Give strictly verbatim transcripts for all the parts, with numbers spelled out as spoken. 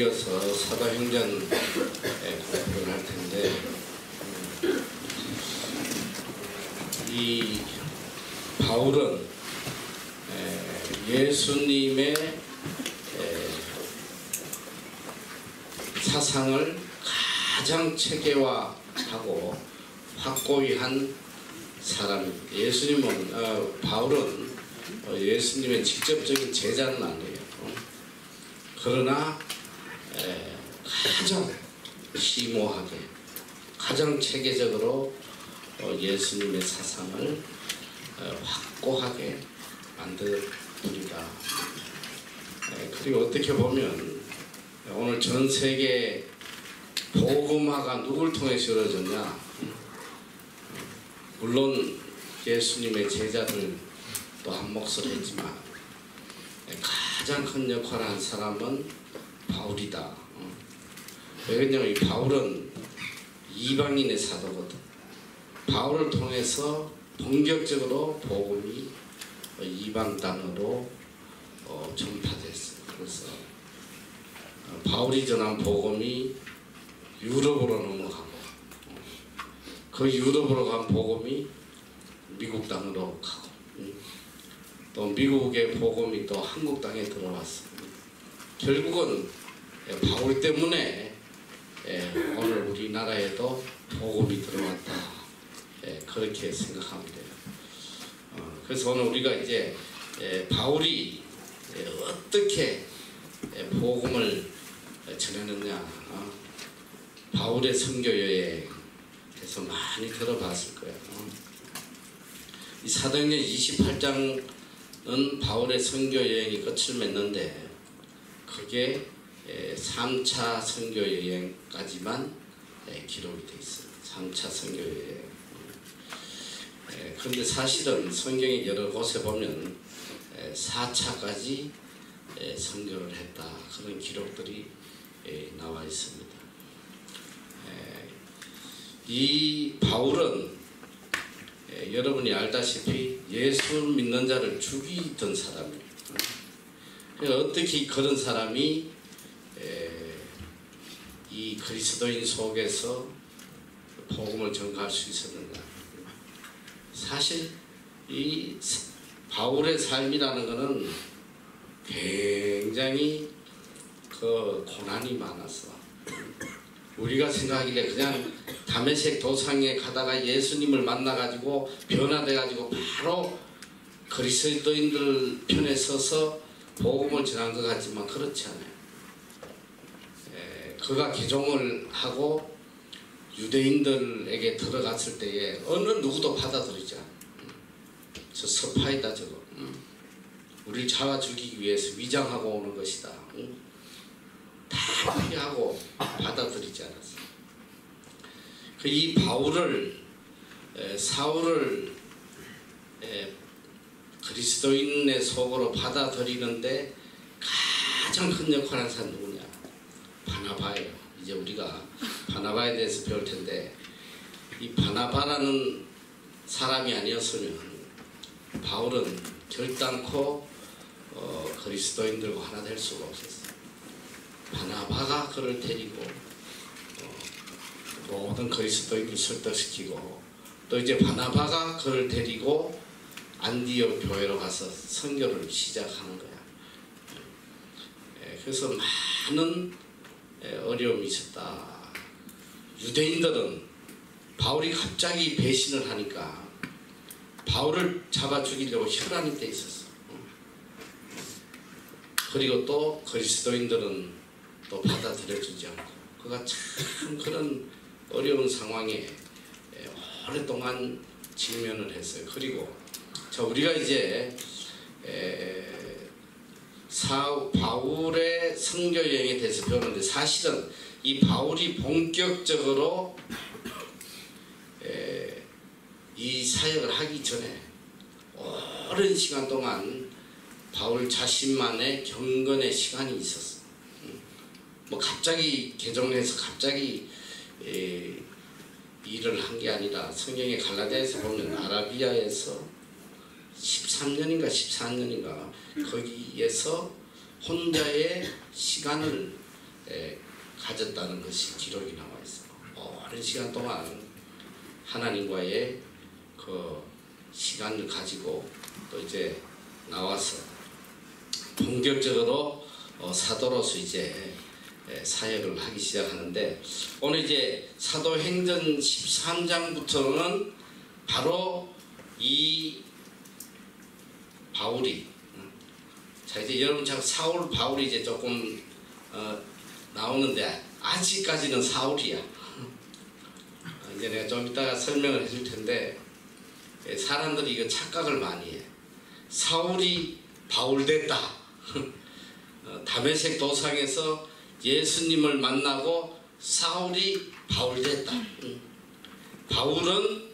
이어서 사도행전에 공부를 할 텐데, 이 바울은 예수님의 사상을 가장 체계화하고 확고히 한 사람입니다. 예수님은 어, 바울은 어, 예수님의 직접적인 제자는 아니에요. 어? 그러나 에, 가장 심오하게, 가장 체계적으로 어, 예수님의 사상을 어, 확고하게 만든 분이다. 에, 그리고 어떻게 보면 오늘 전 세계 복음화가 누굴 통해서 이루어졌냐? 물론 예수님의 제자들도 한 몫을 했지만 가장 큰 역할을 한 사람은 바울이다. 왜냐하면 이 바울은 이방인의 사도거든. 바울을 통해서 본격적으로 복음이 이방 땅으로 전파됐어요. 그래서 바울이 전한 복음이 유럽으로 넘어가고, 그 유럽으로 간 복음이 미국 땅으로 가고, 또 미국의 복음이 또 한국 땅에 들어왔어. 결국은 바울 때문에 오늘 우리나라에도 복음이 들어왔다, 그렇게 생각하면 돼요. 그래서 오늘 우리가 이제 바울이 어떻게 복음을 전했느냐, 바울의 선교 여행에서 많이 들어봤을 거예요. 이 사도행전 이십팔 장은 바울의 선교 여행이 끝을 맺는데, 그게 삼 차 선교 여행까지만 기록이 되어 있어요. 삼 차 선교 여행. 그런데 사실은 성경의 여러 곳에 보면 사 차까지 선교를 했다, 그런 기록들이 나와 있습니다. 이 바울은 여러분이 알다시피 예수 믿는 자를 죽이던 사람이에요. 어떻게 그런 사람이 이 그리스도인 속에서 복음을 전가할 수 있었는가? 사실 이 바울의 삶이라는 것은 굉장히 그 고난이 많았어. 우리가 생각하기에 그냥 다메섹 도상에 가다가 예수님을 만나가지고 변화돼가지고 바로 그리스도인들 편에 서서 복음을 전한 것 같지만 그렇지 않아요. 에, 그가 개종을 하고 유대인들에게 들어갔을 때에 어느 누구도 받아들이지 않아요. 저 스파이다 저거. 우리를 잡아 죽이기 위해서 위장하고 오는 것이다. 다 피하고 받아들이지 않았어요. 그 이 바울을, 에, 사울을 에, 그리스도인의 속으로 받아들이는데 가장 큰 역할을 한 사람 누구냐? 바나바예요. 이제 우리가 바나바에 대해서 배울 텐데, 이 바나바라는 사람이 아니었으면 바울은 결단코 어, 그리스도인들과 하나 될 수가 없었어요. 바나바가 그를 데리고 어, 모든 그리스도인을 설득시키고, 또 이제 바나바가 그를 데리고 안디옥 교회로 가서 선교를 시작하는 거야. 예, 그래서 많은 어려움이 있었다. 유대인들은 바울이 갑자기 배신을 하니까 바울을 잡아 죽이려고 혈안이 돼 있었어. 그리고 또 그리스도인들은 또 받아들여주지 않고, 그가 참 그런 어려운 상황에 오랫동안 직면을 했어요. 그리고 자, 우리가 이제 에, 사, 바울의 선교 여행에 대해서 배우는데, 사실은 이 바울이 본격적으로 에, 이 사역을 하기 전에 오랜 시간 동안 바울 자신만의 경건의 시간이 있었어. 뭐 갑자기 개종해서 갑자기 에, 일을 한 게 아니라, 성경의 갈라디아에서 보면 아라비아에서 십삼 년인가 십사 년인가 거기에서 혼자의 시간을 에, 가졌다는 것이 기록이 나와 있어요. 오랜 시간 동안 하나님과의 그 시간을 가지고 또 이제 나와서 본격적으로 어, 사도로서 이제 사역을 하기 시작하는데, 오늘 이제 사도행전 십삼 장부터는 바로 이 바울이, 자 이제 여러분 참 사울 바울이 이제 조금 어, 나오는데 아직까지는 사울이야. 이제 내가 좀 이따가 설명을 해줄 텐데, 사람들이 이거 착각을 많이 해. 사울이 바울 됐다. 다메섹 도상에서 예수님을 만나고 사울이 바울 됐다. 바울은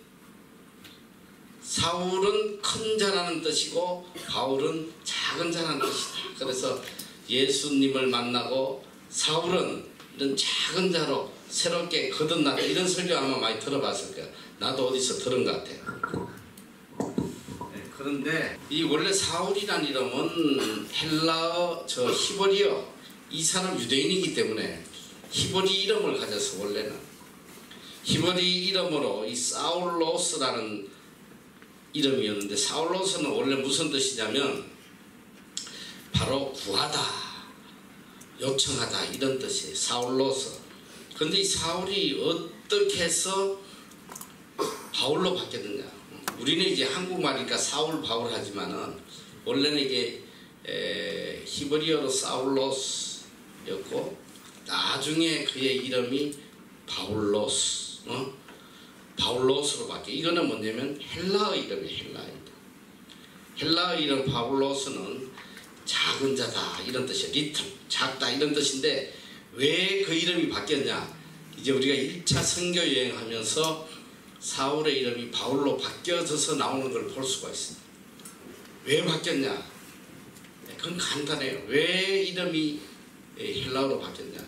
사울은 큰 자라는 뜻이고 바울은 작은 자라는 뜻이다. 그래서 예수님을 만나고 사울은 이런 작은 자로 새롭게 거듭났다. 이런 설교 아마 많이 들어봤을 거야. 나도 어디서 들은 것 같아요. 네, 그런데 이 원래 사울이란 이름은 헬라어 저 히브리어, 이 사람 유대인이기 때문에 히브리 이름을 가져서 원래는 히브리 이름으로 이 사울로스라는 이름이었는데, 사울로스는 원래 무슨 뜻이냐면 바로 구하다, 요청하다 이런 뜻이에요. 사울로스. 근데 이 사울이 어떻게 해서 바울로 바뀌었느냐? 우리는 이제 한국말이니까 사울 바울 하지만은 원래는 이게 에, 히브리어로 사울로스였고 나중에 그의 이름이 바울로스, 어? 바울로스로 바뀌어. 이거는 뭐냐면 헬라어 이름이에요. 헬라어 이름. 헬라어 이름 바울로스는 작은 자다 이런 뜻이에요. 리틀, 작다 이런 뜻인데, 왜 그 이름이 바뀌었냐? 이제 우리가 일 차 선교 여행하면서 사울의 이름이 바울로 바뀌어져서 나오는 걸 볼 수가 있습니다. 왜 바뀌었냐? 그건 간단해요. 왜 이름이 헬라어로 바뀌었냐?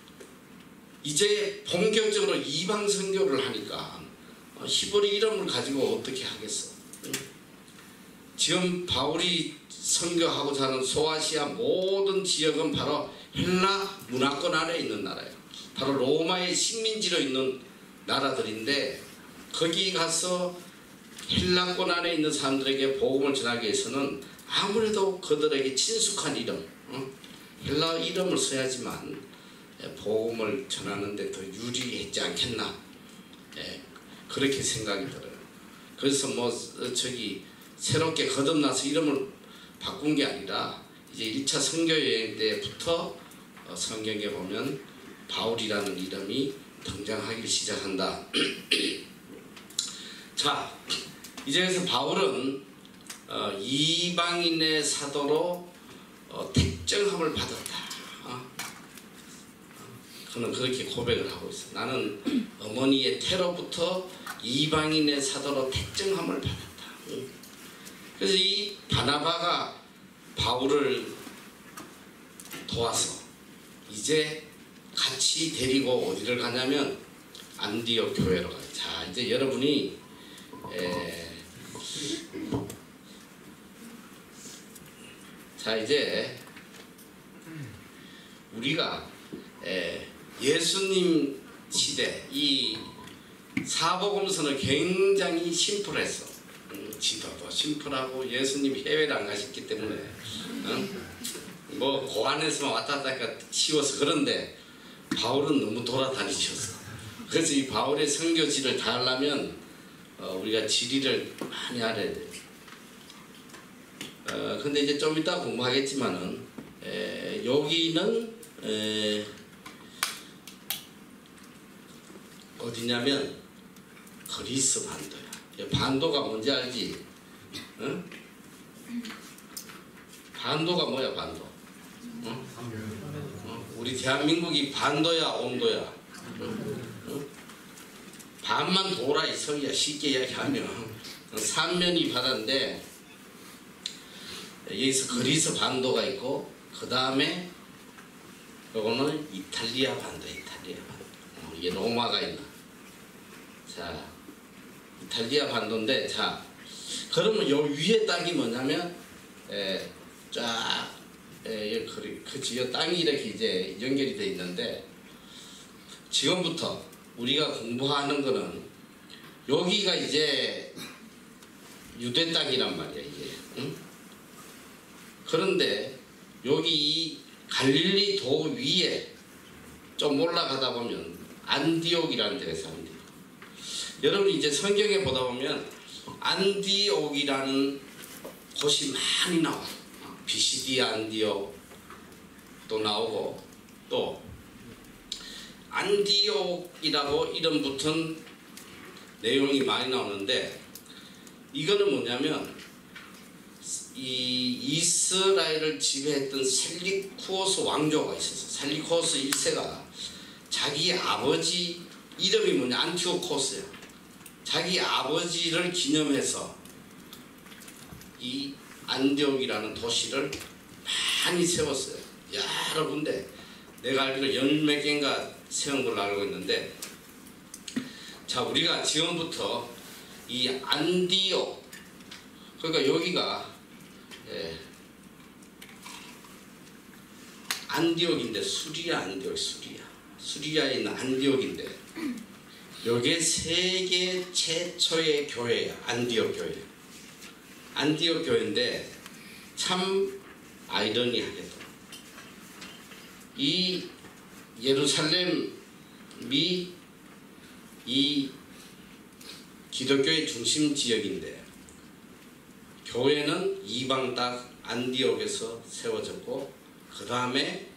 이제 본격적으로 이방 선교를 하니까 히브리 이름을 가지고 어떻게 하겠어? 지금 바울이 선교하고자 하는 소아시아 모든 지역은 바로 헬라 문화권 안에 있는 나라예요. 바로 로마의 식민지로 있는 나라들인데, 거기 가서 헬라권 안에 있는 사람들에게 복음을 전하기 위해서는 아무래도 그들에게 친숙한 이름, 어? 헬라 이름을 써야지만 복음을 전하는 데 더 유리했지 않겠나, 예, 그렇게 생각이 들어요. 그래서 뭐 저기 새롭게 거듭나서 이름을 바꾼 게 아니라 이제 일 차 선교 여행 때부터 성경에 보면 바울이라는 이름이 등장하기 시작한다. 자, 이제 그래서 바울은 어, 이방인의 사도로 어, 택정함을 받았다. 어? 그는 그렇게 고백을 하고 있어. 나는 어머니의 태로부터 이방인의 사도로 택정함을 받았다. 응? 그래서 이 바나바가 바울을 도와서 이제 같이 데리고 어디를 가냐면 안디옥 교회로 가요. 자, 이제 여러분이 에, 자 이제 우리가 에, 예수님 시대 이 사복음서는 굉장히 심플했어. 음, 지도도 심플하고 예수님이 해외를 안 가셨기 때문에 어? 뭐 고안에서만 왔다 갔다 하니까 쉬워서. 그런데 바울은 너무 돌아다니셨어. 그래서 이 바울의 선교지를 다 하려면 어, 우리가 지리를 많이 알아야 돼. 어, 근데 이제 좀 이따 공부하겠지만은 에, 여기는 에, 어디냐면 그리스 반도야. 반도가 뭔지 알지? 응? 반도가 뭐야, 반도? 응? 응? 우리 대한민국이 반도야, 온도야? 응? 응? 반만 도라 이 소리야. 쉽게 이야기하면 삼면이 바다인데 여기서 그리스 반도가 있고, 그 다음에 요거는 이탈리아 반도, 이탈리아 반도. 어, 이게 로마가 있나. 자, 이탈리아 반도인데, 자, 그러면 요 위에 땅이 뭐냐면 에, 쫙 에, 그, 그 지역 땅이 이렇게 이제 연결이 돼 있는데 지금부터 우리가 공부하는 거는 여기가 이제 유대 땅이란 말이야 이게. 응? 그런데 여기 이 갈릴리 도 위에 좀 올라가다 보면 안디옥이라는 데가 있어요. 안디옥. 여러분 이제 성경에 보다 보면 안디옥이라는 곳이 많이 나와. 비시디 안디옥 또 나오고 또 안디옥이라고 이름 붙은 내용이 많이 나오는데 이거는 뭐냐면 이 이스라엘을 지배했던 셀리쿠오스 왕조가 있었어. 셀리쿠오스 일 세가 자기 아버지 이름이 뭐냐 안티오코스야. 자기 아버지를 기념해서 이 안디옥이라는 도시를 많이 세웠어요. 여러 군데 내가 알기로 열 몇 개인가 세운 걸로 알고 있는데 자 우리가 지금부터 이 안디옥 그러니까 여기가 예, 안디옥인데 수리아 안디옥 수리아 수리아에 있는 안디옥인데 여기에 세계 최초의 교회야. 안디옥 교회. 안디옥 교회인데 참 아이러니하게도 이 예루살렘이 이 기독교의 중심 지역인데 교회는 이방 땅 안디옥에서 세워졌고 그 다음에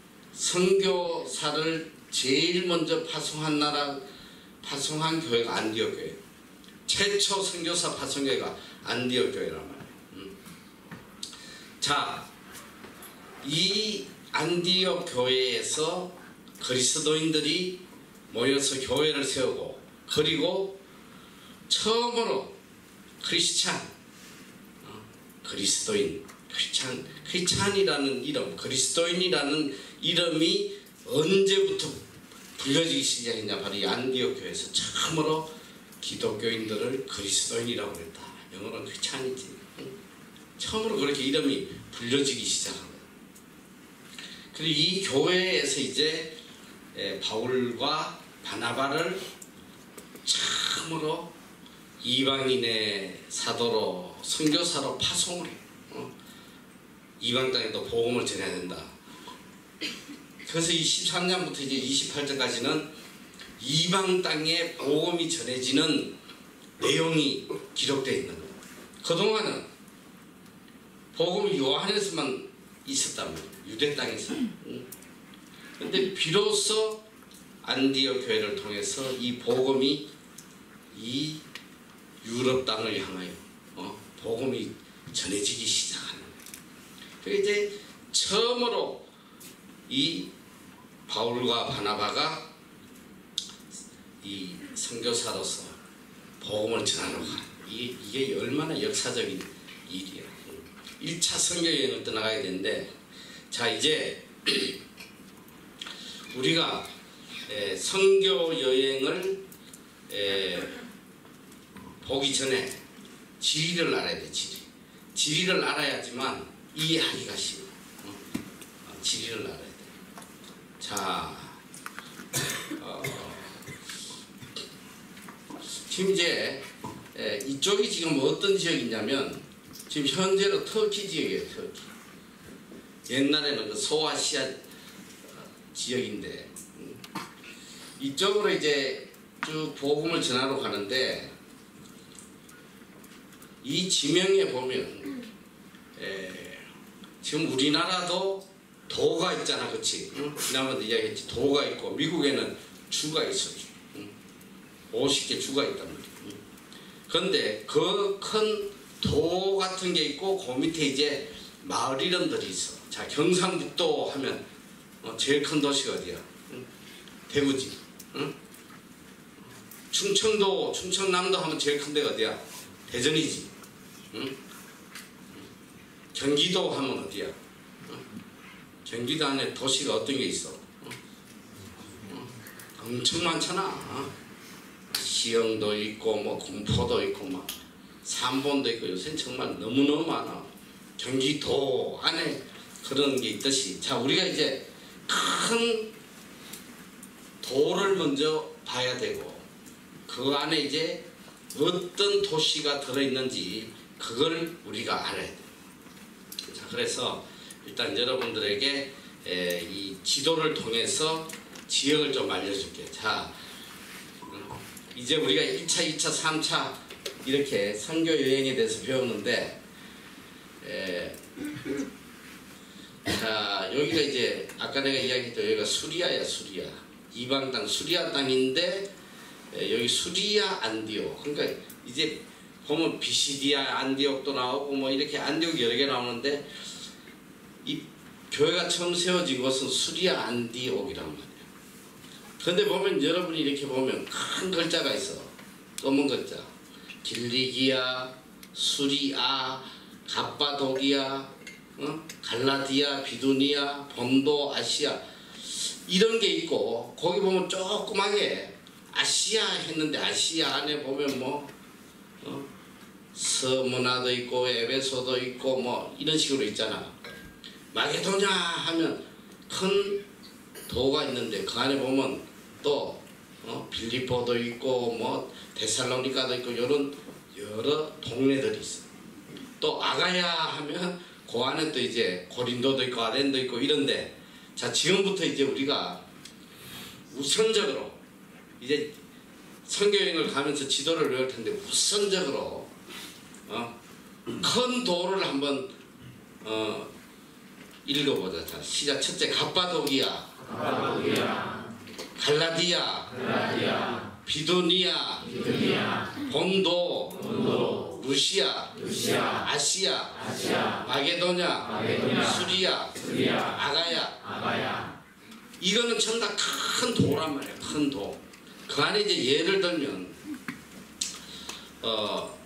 선교사를 제일 먼저 파송한 나라 파송한 교회가 안디옥 교회. 최초 선교사 파송교회가 안디옥 교회란 말이에요. 음. 자, 이 안디옥 교회에서 그리스도인들이 모여서 교회를 세우고 그리고 처음으로 크리스찬 어, 그리스도인 크리스찬 크리스찬이라는 이름 그리스도인이라는 이름이 언제부터 불려지기 시작했냐 바로 이 안디옥 교회에서 처음으로 기독교인들을 그리스도인이라고 했다. 영어로는 크리스찬이지. 응? 처음으로 그렇게 이름이 불려지기 시작한 거예요. 그리고 이 교회에서 이제 에, 바울과 바나바를 처음으로 이방인의 사도로 선교사로 파송을 해요. 어? 이방 땅에도 복음을 전해야 된다. 그래서 이 십삼 년부터 이제 이십팔 절까지는 이방 땅에 복음이 전해지는 내용이 기록되어 있는 거예요. 그동안은 복음이 요한에서만 있었단 말이에요. 유대 땅에서. 그런데 비로소 안디옥 교회를 통해서 이 복음이 이 유럽 땅을 향하여 어, 복음이 전해지기 시작하는 거예요. 그래서 이제 처음으로 이 바울과 바나바가 이 선교사로서 복음을 전하러 가. 이게, 이게 얼마나 역사적인 일이야. 일 차 선교 여행을 떠나가야 되는데 자 이제 우리가 에, 선교 여행을 에, 보기 전에 지리를 알아야 돼. 지리. 지리를 알아야지만 이해하기가 쉬워. 어? 지리를 알아야 돼. 자, 어, 지금 이제 에, 이쪽이 지금 어떤 지역이냐면 지금 현재로 터키 지역이에요. 터키. 옛날에는 그 소아시아 지역인데 음, 이쪽으로 이제 쭉 복음을 전하러 가는데 이 지명에 보면 에, 지금 우리나라도 도가 있잖아, 그치? 응? 지난번에 이야기했지. 도가 있고 미국에는 주가 있어. 응? 오십 개 주가 있단 말이야. 응? 그런데 그 큰 도 같은 게 있고 그 밑에 이제 마을 이름들이 있어. 자, 경상북도 하면 어, 제일 큰 도시가 어디야? 응? 대구지. 응? 충청도, 충청남도 하면 제일 큰 데가 어디야? 대전이지. 응? 경기도 하면 어디야? 응? 경기도 안에 도시가 어떤 게 있어? 응? 응? 엄청 많잖아. 어? 시흥도 있고 뭐 공포도 있고 막 삼본도 있고 요새는 정말 너무너무 많아. 경기도 안에 그런 게 있듯이, 자 우리가 이제 큰 도를 먼저 봐야 되고 그 안에 이제 어떤 도시가 들어있는지 그걸 우리가 알아야 돼요. 자 그래서 일단 여러분들에게 에, 이 지도를 통해서 지역을 좀 알려줄게요. 자 이제 우리가 일 차, 이 차, 삼 차 이렇게 선교 여행에 대해서 배우는데, 에, 자 여기가 이제 아까 내가 이야기했던 여기가 수리아야. 수리아 이방 땅 수리아 땅인데 에, 여기 수리아 안디옥, 그러니까 이제 보면 비시디아 안디옥도 나오고 뭐 이렇게 안디옥 여러 개 나오는데 이 교회가 처음 세워진 곳은 수리아 안디옥이란 말이에요. 그런데 보면 여러분이 이렇게 보면 큰 글자가 있어. 검은 글자. 길리기아, 수리아, 갑바도기아, 어? 갈라디아, 비두니아, 본도, 아시아 이런 게 있고, 거기 보면 조그맣게 아시아 했는데 아시아 안에 보면 뭐 어? 스무나도 있고 에베소도 있고 뭐 이런 식으로 있잖아. 마게도냐 하면 큰 도가 있는데 그 안에 보면 또 어? 빌리포도 있고 뭐 데살로니카도 있고 이런 여러 동네들이 있어. 또 아가야 하면 그 안에 또 이제 고린도도 있고 아덴도 있고 이런데, 자 지금부터 이제 우리가 우선적으로 이제 선교여행을 가면서 지도를 외울 텐데 우선적으로 어? 큰 도를 한번 어, 읽어보자. 자 시작. 첫째 갑바도기아, 갑바도기아, 갈라디아, 갈라디아, 비두니아, 비두니아, 본도, 본도, 루시아, 루시아, 아시아, 아시아, 마게도냐, 마게도냐, 수리아, 수리아, 아가야. 아가야. 이거는 전부 다 큰 도란 말이야. 큰 도. 그 안에 이제 예를 들면 어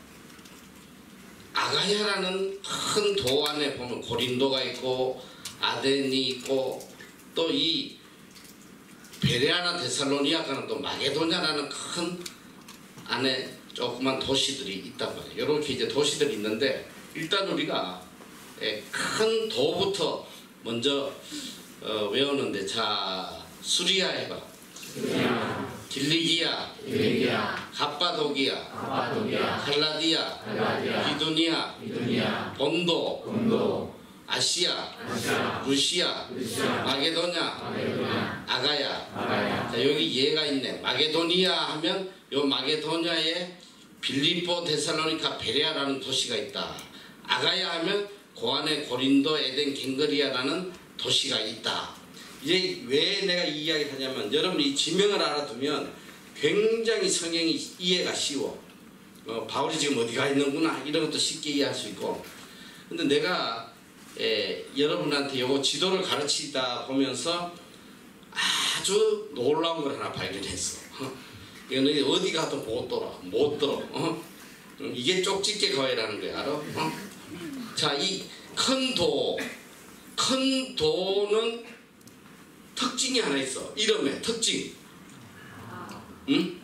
아가야라는 큰 도 안에 보면 고린도가 있고 아덴이 있고 또 이 베레아나 데살로니아가는 또 마게도냐라는 큰 안에 조그만 도시들이 있단 말이에요. 이렇게 이제 도시들이 있는데, 일단 우리가 큰 도부터 먼저 어, 외우는데, 자 수리아 해봐. 수리아, 길리기아, 길리기아, 갑바도기아, 갑바도기아, 갈라디아, 갈라디아, 비두니아, 비두니아, 본도, 본도, 아시아, 아시아, 루시아, 루시아, 마게도냐, 마게도냐, 아가야. 아가야. 자 여기 예가 있네. 마게도니아 하면 요 마게도냐에 빌립보, 데살로니카, 베레아라는 도시가 있다. 아가야 하면 그 안에 고린도, 에덴, 갱거리아라는 도시가 있다. 이제 왜 내가 이 이야기를 하냐면, 여러분이 이 지명을 알아두면 굉장히 성경이 이해가 쉬워. 어, 바울이 지금 어디가 있는구나 이런 것도 쉽게 이해할 수 있고. 근데 내가 에, 여러분한테 요거 지도를 가르치다 보면서 아주 놀라운 걸 하나 발견했어. 어? 이거는 어디 가도 못 돌아, 못 들어. 어? 이게 쪽집게 거회라는 거야, 알아? 어? 자, 이 큰 도, 큰 도는 특징이 하나 있어. 이름에 특징. 응?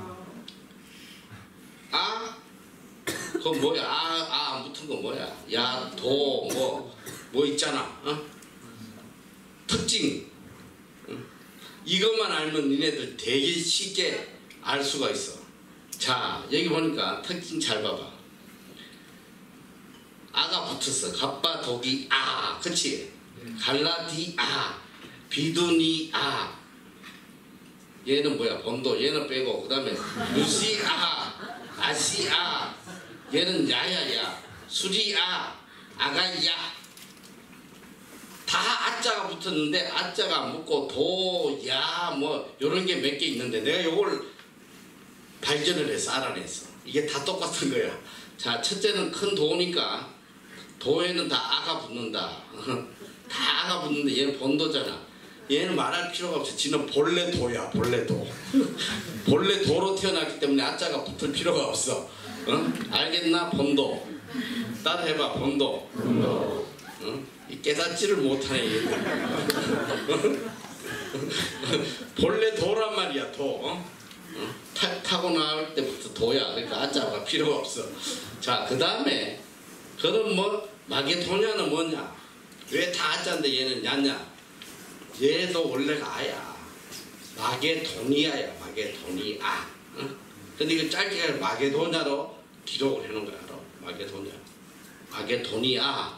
아? 그거 뭐야? 아, 아, 붙은 거 뭐야? 야, 도, 뭐, 뭐 있잖아. 어? 특징. 응? 이것만 알면 니네들 되게 쉽게 알 수가 있어. 자, 여기 보니까 특징 잘 봐봐. 아가 붙었어. 갑바도기 아, 그치? 갈라디아, 비두니아. 얘는 뭐야? 본도. 얘는 빼고 그 다음에 루시아, 아시아. 얘는 야야야, 수리아, 아가야. 다 아자가 붙었는데 아자가 안 붙고 도, 야, 뭐 요런 게 몇 개 있는데 내가 요걸 발견을 해서 알아냈어. 이게 다 똑같은 거야. 자, 첫째는 큰 도니까 도에는 다 아가 붙는다. 다 아가 붙는데 얘는 본도잖아. 얘는 말할 필요가 없어. 지는 본래 도야, 본래 도. 본래 도로 태어났기 때문에 아자가 붙을 필요가 없어. 어? 알겠나? 본도. 따라해봐. 본도. 본도. 어? 깨닫지를 못하네 얘들. 본래 도란 말이야. 도. 어? 어? 타, 타고 나올 때부터 도야. 그러니까 아자가 필요가 없어. 자, 그 다음에 그럼 뭐 마게도냐는 뭐냐? 왜 다 아자인데 얘는 냐냐? 얘도 원래가 아야. 마게도니아야. 마게도니아. 응? 근데 이거 짧게 마게도냐로 기록을 해놓은 거야. 알아? 마게도냐. 마게도니아.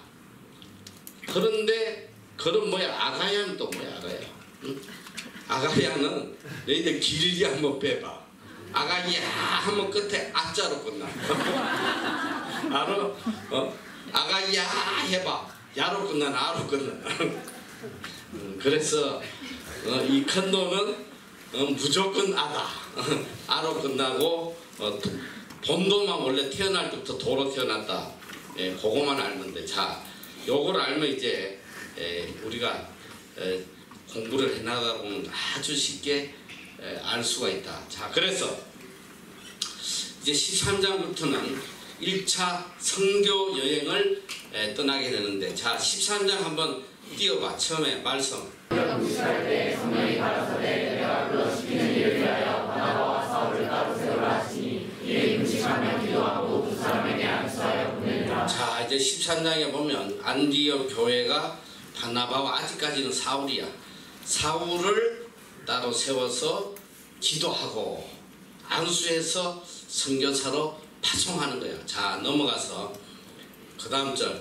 그런데 그럼 뭐야? 아가야는 또 뭐야? 아가야. 응? 아가야는 너희들 길게 한번 빼봐. 아가야 하면 끝에 아자로 끝나. 알아? 어? 아가야 해봐. 야로 끝나, 아로 끝나. 음, 그래서 어, 이 큰도는 어, 무조건 아다. 아로 끝나고 어, 본도만 원래 태어날 때부터 도로 태어났다. 예, 그거만 알면 돼. 자, 요걸 알면 이제 예, 우리가 예, 공부를 해나가다 보면 아주 쉽게 예, 알 수가 있다. 자, 그래서 이제 십삼 장부터는 일 차 선교 여행을 예, 떠나게 되는데, 자, 십삼 장 한번 띄워봐. 처음에 말씀. 구십팔 때 성령이 가라사대 내가 그러시키는 일을 위하여 바나바와 사울을 따로 세우라 하시니 이에 금식하며 기도하고 두 사람에게 안수하여 보내니라. 자, 이제 십삼 장에 보면 안디옥 교회가 바나바와 아직까지는 사울이야. 사울을 따로 세워서 기도하고 안수해서 선교사로 파송하는 거야. 자, 넘어가서 그 다음 절.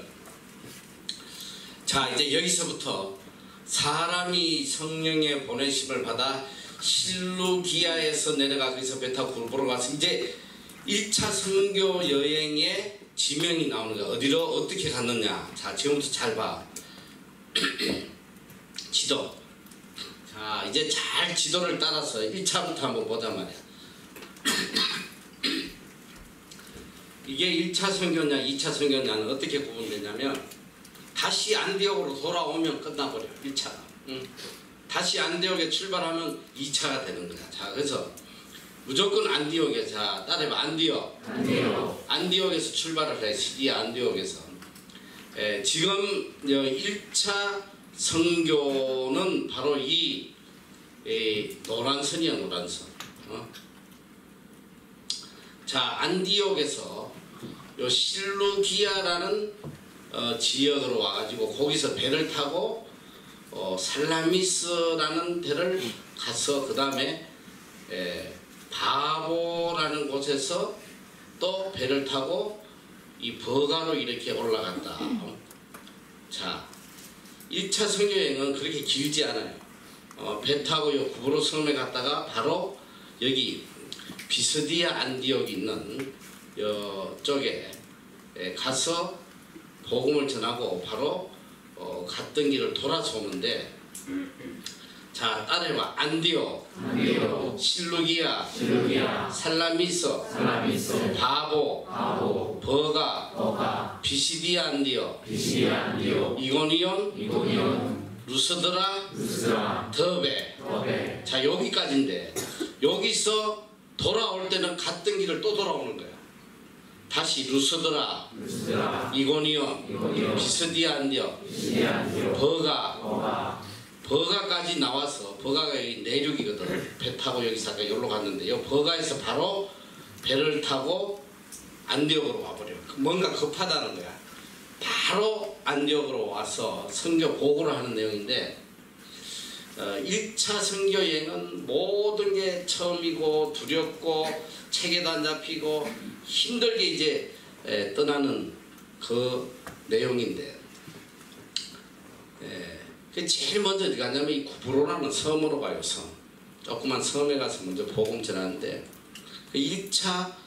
자, 이제 여기서부터 사람이 성령의 보내심을 받아 실루기아에서 내려가 거기서 배 타고 굴보로 가서 이제 일 차 선교 여행의 지명이 나오는 거야. 어디로 어떻게 갔느냐. 자, 지금부터 잘 봐. 지도. 자, 이제 잘 지도를 따라서 일 차부터 한번 보자 말이야. 이게 일 차 선교냐 이 차 선교냐는 어떻게 구분되냐면 다시 안디옥으로 돌아오면 끝나버려. 일 차가. 응? 다시 안디옥에 출발하면 이 차가 되는 거야. 자, 그래서 무조건 안디옥에, 자, 따라해봐. 안디옥. 안디옥. 안디옥에서 출발을 해. 시리아 안디옥에서. 에, 지금 일 차 선교는 바로 이 에, 노란선이야. 노란선. 어? 자, 안디옥에서 요 실루기아라는 어, 지역으로 와가지고 거기서 배를 타고 어, 살라미스라는 데를 가서 그 다음에 바보라는 곳에서 또 배를 타고 이 버가로 이렇게 올라간다. 어? 자, 일 차 선교여행은 그렇게 길지 않아요. 어, 배 타고 요 구브로 섬에 갔다가 바로 여기 비스디아 안디옥이 있는 요 쪽에 가서 복음을 전하고 바로 어, 갔던 길을 돌아서 오는데, 자, 따라해봐. 안디옥, 안디옥. 실루기아, 실루기아. 살라미서, 살라미스. 바보, 바보. 버가, 버가. 비시디아 안디옥, 비시디아 안디옥. 이고니온, 이고니온. 루스드라, 루스드라. 더베. 더베. 자, 여기까지인데 여기서 돌아올 때는 갔던 길을 또 돌아오는 거야. 다시 루스드라, 루스드라. 이고니온, 이고니온. 비스디아 안디옥, 비시디아 안디옥. 버가, 버가. 버가까지 나와서, 버가가 여기 내륙이거든. 배 타고 여기서 아까 여기로 갔는데 요 버가에서 바로 배를 타고 안디옥으로 와버려. 뭔가 급하다는 거야. 바로 안디옥으로 와서 선교 보고를 하는 내용인데, 어, 일 차 선교 여행은 모든 게 처음이고 두렵고 책에도 안 잡히고 힘들게 이제 에, 떠나는 그 내용인데, 에, 그 제일 먼저 어디 갔냐면 이 구브로라는 섬으로 가요. 섬. 조그만 섬에 가서 먼저 복음 전하는데, 그 일 차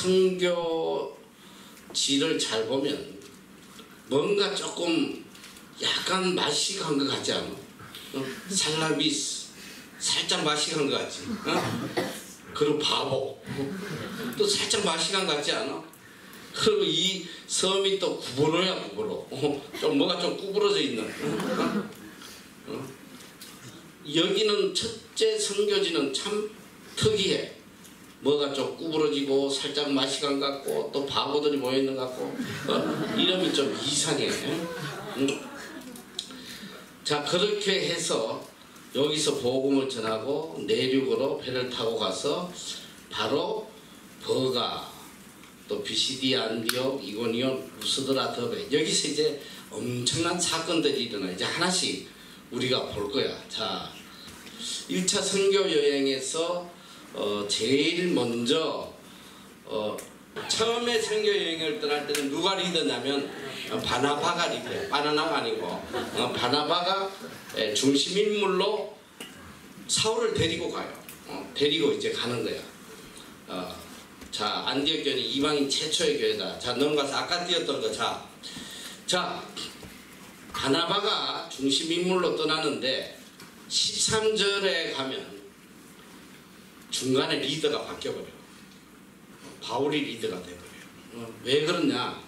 선교지를 잘 보면 뭔가 조금 약간 맛이 간 것 같지 않아? 어? 살라미스 살짝 맛이 간 것 같지? 어? 그리고 바보 또 살짝 맛이 간 것 같지 않아? 그리고 이 섬이 또 구브로야. 구브로. 어? 좀 뭐가 좀 구부러져 있는. 어? 어? 여기는 첫째 선교지는 참 특이해. 뭐가 좀 구부러지고 살짝 맛이 간 것 같고 또 바보들이 모여있는 것 같고, 어? 이름이 좀 이상해. 응? 자, 그렇게 해서 여기서 복음을 전하고 내륙으로 배를 타고 가서 바로 버가, 또 비시디아 안디옥, 이고니온, 루스드라 더베, 여기서 이제 엄청난 사건들이 일어나. 이제 하나씩 우리가 볼 거야. 자, 일 차 선교 여행에서 어, 제일 먼저 어, 처음에 선교 여행을 떠날 때는 누가 리더냐면 어, 바나바가 리더야. 바나나가 아니고 어, 바나바가 예, 중심 인물로 사울을 데리고 가요. 어, 데리고 이제 가는 거야. 어, 자, 안디옥 교회는 이방인 최초의 교회다. 자, 넘어가서 아까 띄었던 거. 자, 자, 바나바가 중심 인물로 떠나는데 십삼 절에 가면 중간에 리더가 바뀌어버려. 바울이 리더가 돼버려요. 어, 왜 그러냐?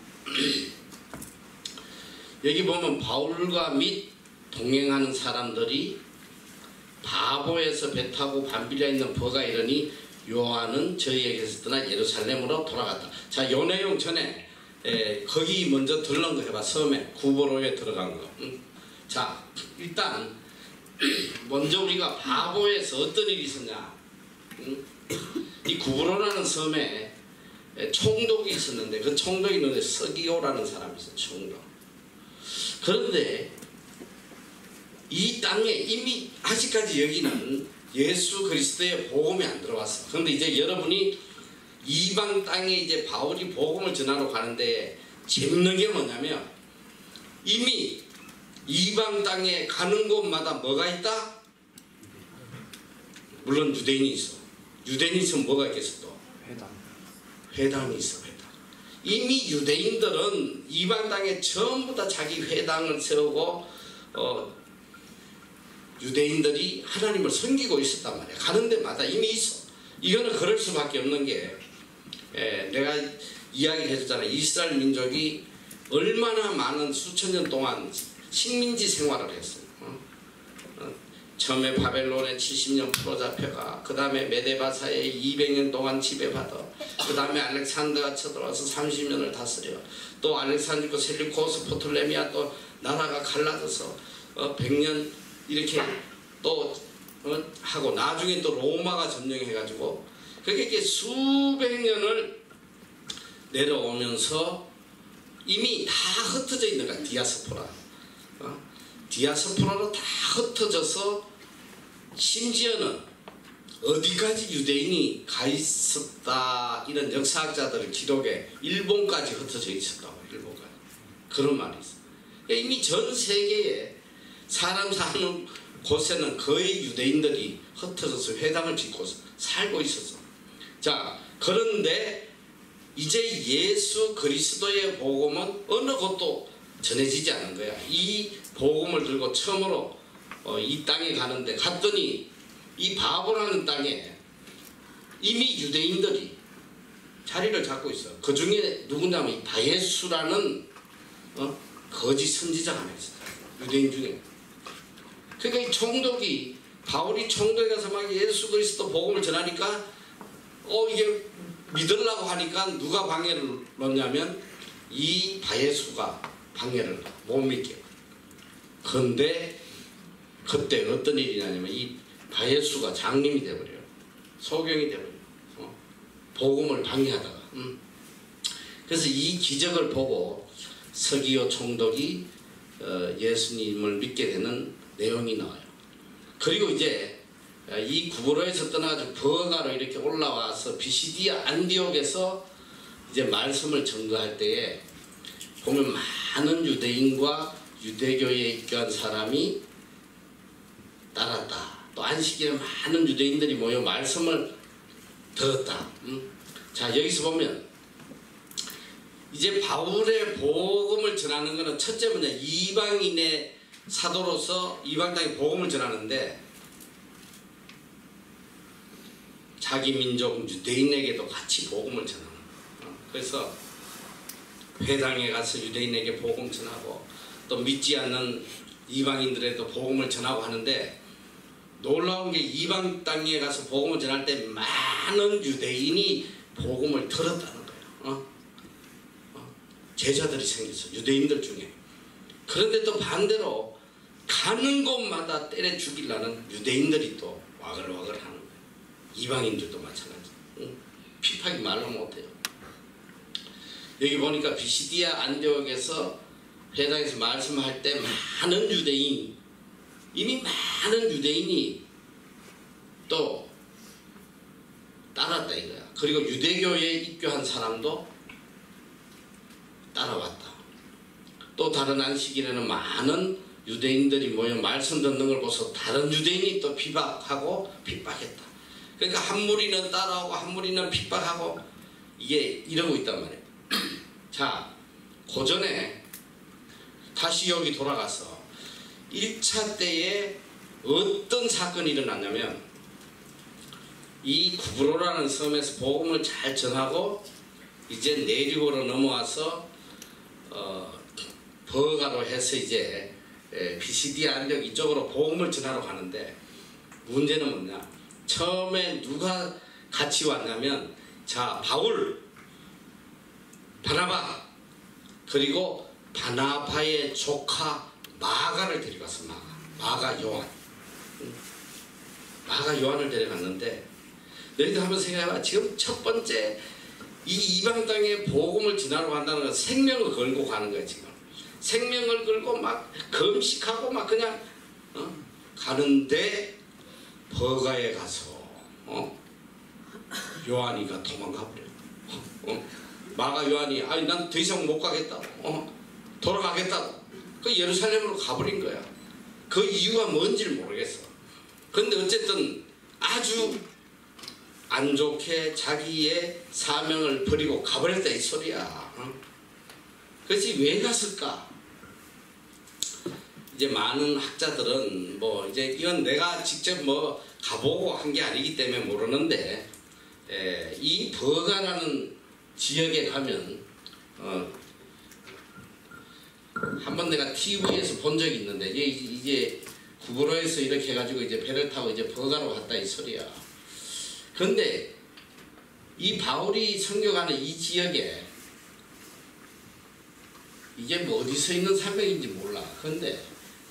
여기 보면 바울과 및 동행하는 사람들이 바보에서 배 타고 밤빌려 있는 버가 이르니 요한은 저희에게서 떠나 예루살렘으로 돌아갔다. 자, 요 내용 전에 에, 거기 먼저 들른 거 해봐. 섬에 구보로에 들어간 거. 응? 자, 일단 먼저 우리가 바보에서 어떤 일이 있었냐? 응? 이 구보로라는 섬에 총독이 있었는데 그 총독이 있는데 서기오라는 사람이 있어요. 총독. 그런데 이 땅에 이미 아직까지 여기는 예수 그리스도의 복음이 안 들어왔어. 그런데 이제 여러분이 이방 땅에 이제 바울이 복음을 전하러 가는데 재밌는 게 뭐냐면 이미 이방 땅에 가는 곳마다 뭐가 있다? 물론 유대인이 있어. 유대인이 있으면 뭐가 있겠어 또? 회당. 회당이 있어. 회당. 이미 유대인들은 이방 땅에 전부 다 자기 회당을 세우고 어, 유대인들이 하나님을 섬기고 있었단 말이야. 가는 데마다 이미 있어. 이거는 그럴 수밖에 없는 게 에, 내가 이야기를 해줬잖아. 이스라엘 민족이 얼마나 많은 수천 년 동안 식민지 생활을 했어요. 어? 어, 처음에 바벨론에 칠십 년 풀어잡혀가, 그 다음에 메데바사에 이백 년 동안 지배받아, 그 다음에 알렉산더가 쳐들어와서 삼십 년을 다스려, 또 알렉산드리고 셀리코스 포톨레미아 또 나라가 갈라져서 어, 백 년 이렇게 또 어, 하고 나중에 또 로마가 점령해가지고 그렇게 이렇게 수백 년을 내려오면서 이미 다 흩어져 있는 거야. 디아스포라. 어? 디아스포라로 다 흩어져서 심지어는 어디까지 유대인이 가 있었다 이런 역사학자들의 기록에 일본까지 흩어져 있었다고. 일본까지. 그런 말이 있어. 그러니까 이미 전 세계에 사람 사는 곳에는 거의 유대인들이 흩어져서 회당을 짓고 살고 있었어. 자, 그런데 이제 예수 그리스도의 복음은 어느 곳도 전해지지 않은 거야. 이 복음을 들고 처음으로 어, 이 땅에 가는데 갔더니 이 바보라는 땅에 이미 유대인들이 자리를 잡고 있어. 그 중에 누구냐면 이 바예수라는 어? 거짓 선지자가 하나 있어. 유대인 중에. 그러니까 이 총독이 바울이 총독에 가서 막 예수 그리스도 복음을 전하니까 어 이게 믿으려고 하니까 누가 방해를 넣냐면 이 바예수가 방해를 못 믿게. 그런데 그때 어떤 일이 나냐면 이 바예수가 장님이 돼버려요. 소경이 돼버려요. 어? 복음을 방해하다가. 음. 그래서 이 기적을 보고 서기오 총독이 어, 예수님을 믿게 되는 내용이 나와요. 그리고 이제 이 구브로에서 떠나가지고 버가로 이렇게 올라와서 비시디아 안디옥에서 이제 말씀을 전거할 때에 보면 많은 유대인과 유대교에 입교한 사람이 따랐다. 또 안식일에 많은 유대인들이 모여 말씀을 들었다. 음? 자, 여기서 보면 이제 바울의 복음을 전하는 것은 첫째 뭐냐, 이방인의 사도로서 이방 땅에 복음을 전하는데 자기 민족 유대인에게도 같이 복음을 전하는 거예요. 그래서 회당에 가서 유대인에게 복음 전하고 또 믿지 않는 이방인들에도 복음을 전하고 하는데 놀라운 게 이방 땅에 가서 복음을 전할 때 많은 유대인이 복음을 들었다는 거예요. 어? 어? 제자들이 생겼어. 유대인들 중에. 그런데 또 반대로 가는 곳마다 때려 죽이려는 유대인들이 또 와글와글 하는 거예요. 이방인들도 마찬가지. 응? 피파기 말로 못해요. 여기 보니까 비시디아 안디옥에서 회당에서 말씀할 때 많은 유대인, 이미 많은 유대인이 또 따랐다 이거야. 그리고 유대교에 입교한 사람도 따라왔다. 또 다른 안식일에는 많은 유대인들이 모여 말씀 듣는 걸 보서 다른 유대인이 또 비박하고 핍박했다. 그러니까 한 무리는 따라오고 한 무리는 핍박하고 이게 이러고 있단 말이에요. 자, 고전에 다시 여기 돌아가서 일 차 때에 어떤 사건이 일어났냐면 이 구브로라는 섬에서 복음을 잘 전하고 이제 내륙으로 넘어와서 어, 버가로 해서 이제 피시디아 안력 이쪽으로 복음을 전하러 가는데 문제는 뭐냐? 처음에 누가 같이 왔냐면 자 바울, 바나바 그리고 바나바의 조카 마가를 데려갔어. 마가, 마가 요한. 마가 요한을 데려갔는데 너희들 한번 생각해봐. 지금 첫 번째 이 이방 땅에 복음을 전하러 간다는 건 생명을 걸고 가는 거야. 지금 생명을 걸고 막 금식하고 막 그냥 어? 가는데 버가에 가서 어? 요한이가 도망가 버려. 어? 마가 요한이 아니 난 더 이상 못 가겠다. 어? 돌아가겠다고. 그 예루살렘으로 가버린 거야. 그 이유가 뭔지를 모르겠어. 근데 어쨌든 아주 안 좋게 자기의 사명을 버리고 가버렸다 이 소리야. 어? 그렇지 왜 갔을까? 이제 많은 학자들은 뭐 이제 이건 내가 직접 뭐 가보고 한 게 아니기 때문에 모르는데 에, 이 버가라는 지역에 가면 어, 한번 내가 티비에서 본 적이 있는데 이게 이제 구브로에서 이렇게 해가지고 이제 배를 타고 이제 버가로 갔다 이 소리야. 그런데 이 바울이 선교가는 이 지역에 이게 뭐 어디서 있는 산맥인지 몰라. 그런데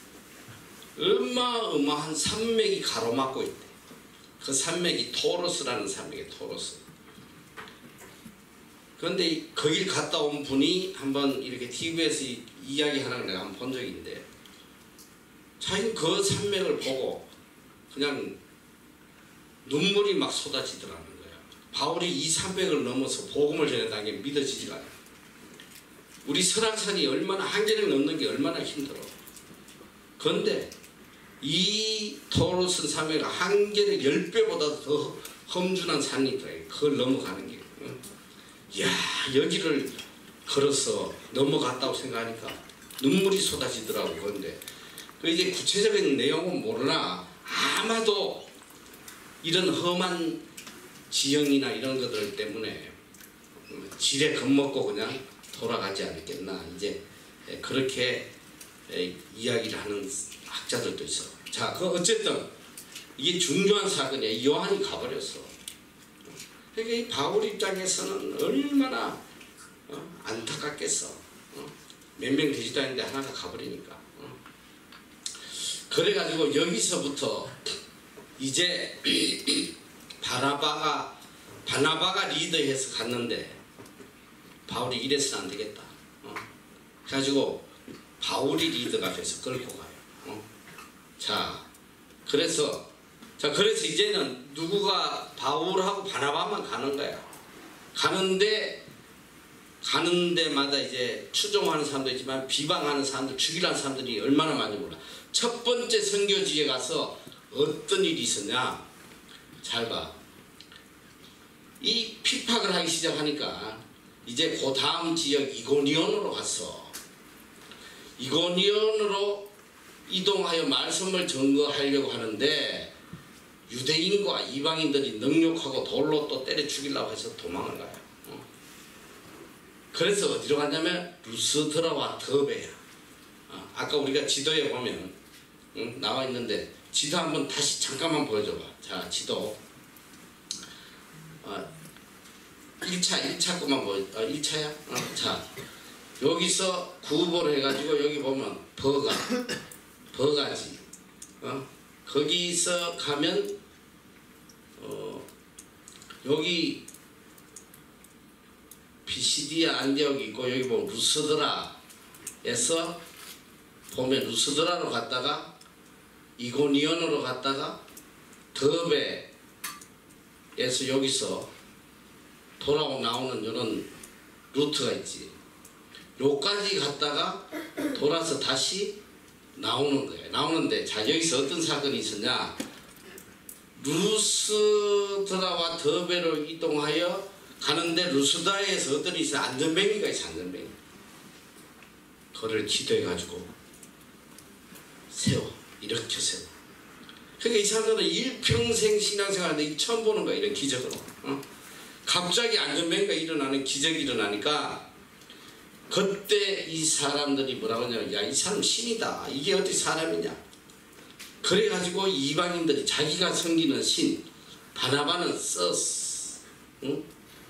어마어마한 산맥이 가로막고 있대. 그 산맥이 토로스라는 산맥이에요. 토로스. 그런데 거길 갔다 온 분이 한번 이렇게 티비에서 이야기하는 걸 내가 한번 본 적이 있는데 자기는 그 산맥을 보고 그냥 눈물이 막 쏟아지더라는 거야. 바울이 이 산맥을 넘어서 복음을 전했다는 게 믿어지지가 않아. 우리 설악산이 얼마나 한계를 넘는 게 얼마나 힘들어. 그런데 이 토로스 산맥은 한계를 열 배보다 더 험준한 산이 있더라. 그걸 넘어가는 게. 이야 여기를 걸어서 넘어갔다고 생각하니까 눈물이 쏟아지더라고. 그런데 그 이제 구체적인 내용은 모르나 아마도 이런 험한 지형이나 이런 것들 때문에 지레 겁먹고 그냥 돌아가지 않았겠나. 이제 그렇게 이야기를 하는 학자들도 있어. 자, 그 어쨌든 이게 중요한 사건이야. 요한이 가버렸어. 그러니까 이 바울 입장에서는 얼마나 어? 안타깝겠어. 어? 몇 명 되지도 않는데 하나가 가버리니까. 어? 그래가지고 여기서부터 이제 바나바가 바나바가 리더해서 갔는데 바울이 이래서는 안 되겠다. 어? 그래가지고 바울이 리더가 돼서 끌고 가요. 어? 자, 그래서 자 그래서 이제는 누구가 바울하고 바나바만 가는 거야. 가는데 가는 데마다 이제 추종하는 사람도 있지만 비방하는 사람들, 죽이라는 사람들이 얼마나 많이 몰라. 첫 번째 선교지에 가서 어떤 일이 있었냐? 잘 봐. 이 핍박을 하기 시작하니까 이제 그 다음 지역 이고니온으로 갔어. 이고니온으로 이동하여 말씀을 증거하려고 하는데 유대인과 이방인들이 능욕하고 돌로 또 때려 죽이려고 해서 도망을 가요. 어? 그래서 어디로 갔냐면 루스드라와 더베야. 어, 아까 우리가 지도에 보면 응? 나와 있는데 지도 한번 다시 잠깐만 보여줘봐. 자, 지도 어, 일 차, 일 차 것만 보여. 어, 일 차야? 어, 자, 여기서 구보를 해가지고 여기 보면 버가 버가지. 어? 거기서 가면 어, 여기 비시디아 안디옥이 있고 여기 보면 루스드라 루스드라에서 보면 루스드라로 갔다가 이고니온으로 갔다가 더베에서 여기서 돌아오 나오는 이런 루트가 있지. 요까지 갔다가 돌아서 다시 나오는 거예요. 나오는데 자 여기서 어떤 사건이 있었냐. 루스드라와 더베로 이동하여 가는데 루스드라에서 어떤 일이 있어. 안전뱅이가 있어. 안전뱅이. 그거를 기도해가지고 세워. 이렇게 세워. 그러니까 이 사람들은 일평생 신앙생활하는데 처음 보는 거야. 이런 기적으로. 어? 갑자기 안전뱅이가 일어나는 기적이 일어나니까 그때 이 사람들이 뭐라고 하냐면 야, 이 사람 신이다. 이게 어떻게 사람이냐. 그래가지고 이방인들이 자기가 섬기는 신 바나바는 서스 응?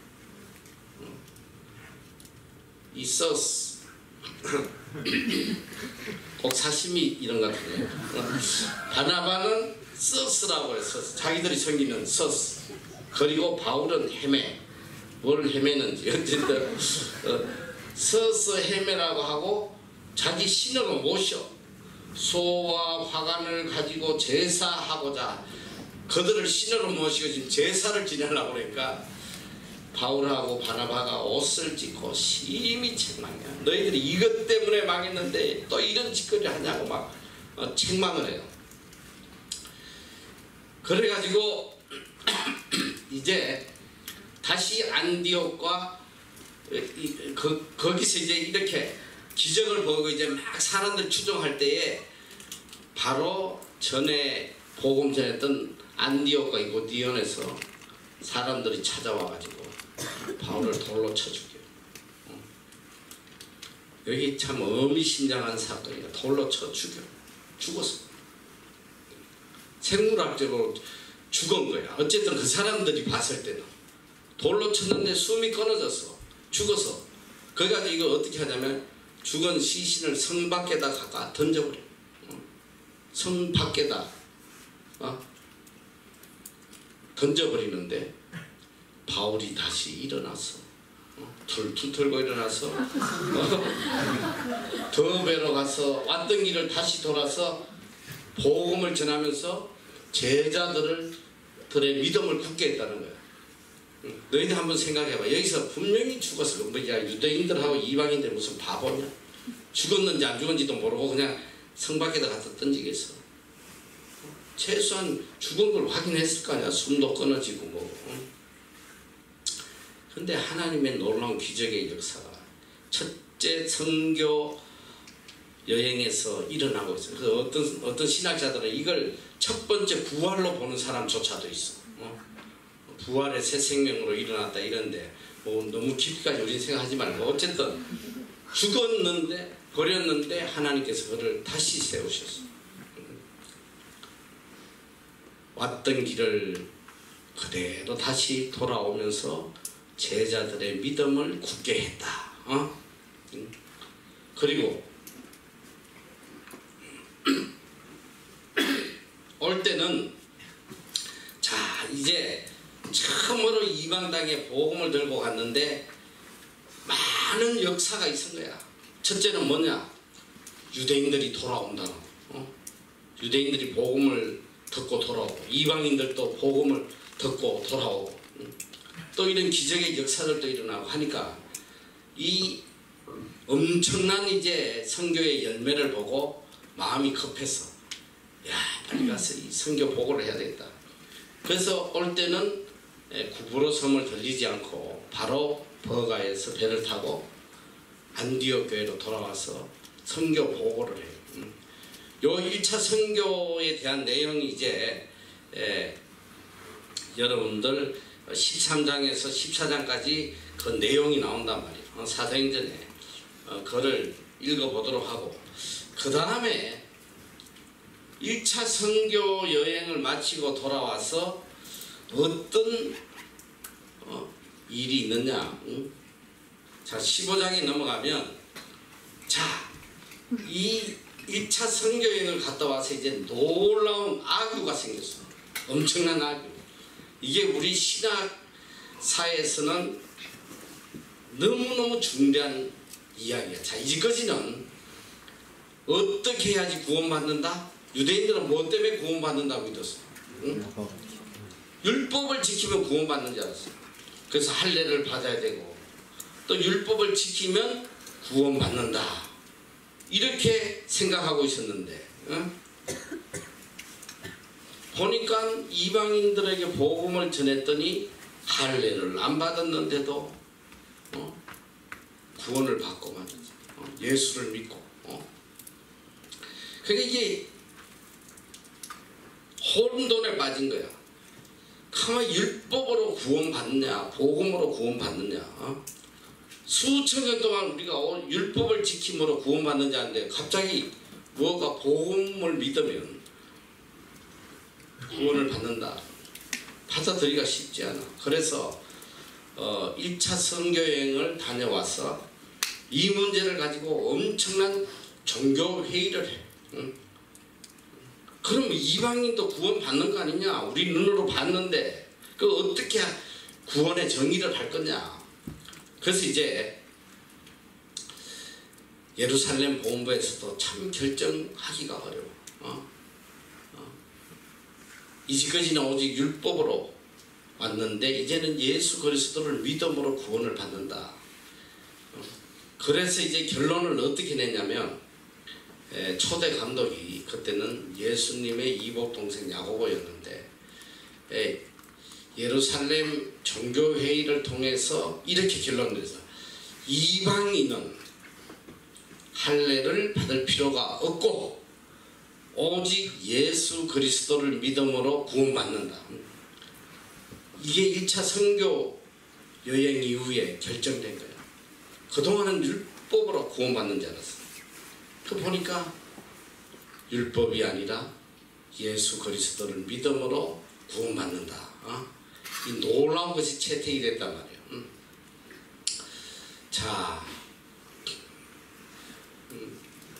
이 서스 꼭 사시미 이런 것 같은데 바나바는 서스라고 해서 자기들이 섬기는 서스. 그리고 바울은 헤매. 뭘 헤매는지 어쨌든 어, 서스 헤매라고 하고 자기 신으로 모셔 소와 화관을 가지고 제사하고자 그들을 신으로 모시고 지금 제사를 지내려고 그러니까 바울하고 바나바가 옷을 찢고 심히 책망이야. 너희들이 이것 때문에 망했는데 또 이런 짓거리 하냐고 막 어, 책망을 해요. 그래가지고 이제 다시 안디옥과 그, 거기서 이제 이렇게 기적을 보고 이제 막 사람들 추종할 때에 바로 전에 복음 전했던 안디옥과 이고니온에서 사람들이 찾아와가지고 바울을 돌로 쳐 죽여. 어. 여기 참 의미심장한 사건이야. 돌로 쳐 죽여. 죽었어. 생물학적으로 죽은 거야. 어쨌든 그 사람들이 봤을 때는 돌로 쳤는데 숨이 끊어졌어. 죽어서. 그래가지고 이거 어떻게 하냐면 죽은 시신을 성 밖에다 갖다 던져버려. 어. 성 밖에다 어? 던져버리는데 바울이 다시 일어났어. 어? 툴툴 털고 일어나서 어? 더베로 가서 왔던 길을 다시 돌아서 복음을 전하면서 제자들을 들의 믿음을 굳게 했다는 거야. 너희들 한번 생각해봐. 여기서 분명히 죽었어. 뭐, 야, 유대인들하고 이방인들 무슨 바보냐? 죽었는지 안 죽었는지도 모르고 그냥 성 밖에다 갖다 던지겠어. 최소한 죽은 걸 확인했을 거 아니야. 숨도 끊어지고 뭐. 근데 하나님의 놀라운 기적의 역사가 첫째 선교 여행에서 일어나고 있어요. 그래서 어떤, 어떤 신학자들은 이걸 첫 번째 부활로 보는 사람조차도 있어. 어? 부활의 새 생명으로 일어났다 이런데 뭐 너무 깊이까지 우리는 생각하지 말고 어쨌든 죽었는데 버렸는데 하나님께서 그를 다시 세우셨어. 왔던 길을 그대로 다시 돌아오면서 제자들의 믿음을 굳게 했다. 어? 그리고 올 때는 자 이제 처음으로 이방 땅에 복음을 들고 갔는데 많은 역사가 있은 거야. 첫째는 뭐냐? 유대인들이 돌아온다는 어? 유대인들이 복음을 듣고 돌아오고 이방인들도 복음을 듣고 돌아오고 응? 또 이런 기적의 역사들도 일어나고 하니까 이 엄청난 이제 선교의 열매를 보고 마음이 급했어. 야 빨리 가서 이 선교 보고를 해야 되겠다. 그래서 올 때는 구브로 섬을 들리지 않고 바로 버가에서 배를 타고 안디옥 교회로 돌아와서 선교 보고를 해요. 음. 요 일 차 선교에 대한 내용이 이제 에, 여러분들 십삼 장에서 십사 장까지 그 내용이 나온단 말이에요. 어, 사도행전에 어, 그거를 읽어보도록 하고 그 다음에 일 차 선교 여행을 마치고 돌아와서 어떤 어, 일이 있느냐. 응? 자 십오 장에 넘어가면 자 이 일 차 선교 여행을 갔다 와서 이제 놀라운 악유가 생겼어. 엄청난 악유. 이게 우리 신학사에서는 너무너무 중대한 이야기야. 자 이것이는 어떻게 해야지 구원받는다? 유대인들은 뭐 때문에 구원받는다고 믿었어? 응? 율법을 지키면 구원받는 줄 알았어. 그래서 할례를 받아야 되고 또 율법을 지키면 구원받는다 이렇게 생각하고 있었는데 응? 보니까 이방인들에게 복음을 전했더니 할례를 안 받았는데도 어? 구원을 받고 말이지. 어? 예수를 믿고 어? 그러니까 이게 혼돈에 빠진 거야. 가만 율법으로 구원받느냐 복음으로 구원받느냐 어? 수천 년 동안 우리가 어, 율법을 지킴으로 구원받는지 아는데 갑자기 뭐가 복음을 믿으면 구원을 받는다. 받아들이기가 쉽지 않아. 그래서 어, 일 차 선교여행을 다녀와서 이 문제를 가지고 엄청난 종교회의를 해. 응? 그럼 이방인도 구원받는 거 아니냐? 우리 눈으로 봤는데 그 어떻게 구원의 정의를 할 거냐? 그래서 이제 예루살렘 본부에서도 참 결정하기가 어려워. 어? 어? 이제까지는 오직 율법으로 왔는데 이제는 예수 그리스도를 믿음으로 구원을 받는다. 어? 그래서 이제 결론을 어떻게 냈냐면 에, 초대 감독이 그때는 예수님의 이복 동생 야고보였는데 에, 예루살렘 종교회의를 통해서 이렇게 결론을 내서 이방인은 할례를 받을 필요가 없고 오직 예수 그리스도를 믿음으로 구원받는다. 이게 일 차 선교 여행 이후에 결정된 거야. 그동안은 율법으로 구원받는 줄 알았어. 그 보니까 율법이 아니라 예수 그리스도를 믿음으로 구원받는다. 어? 이 놀라운 것이 채택이 됐단 말이에요. 음. 자, 음.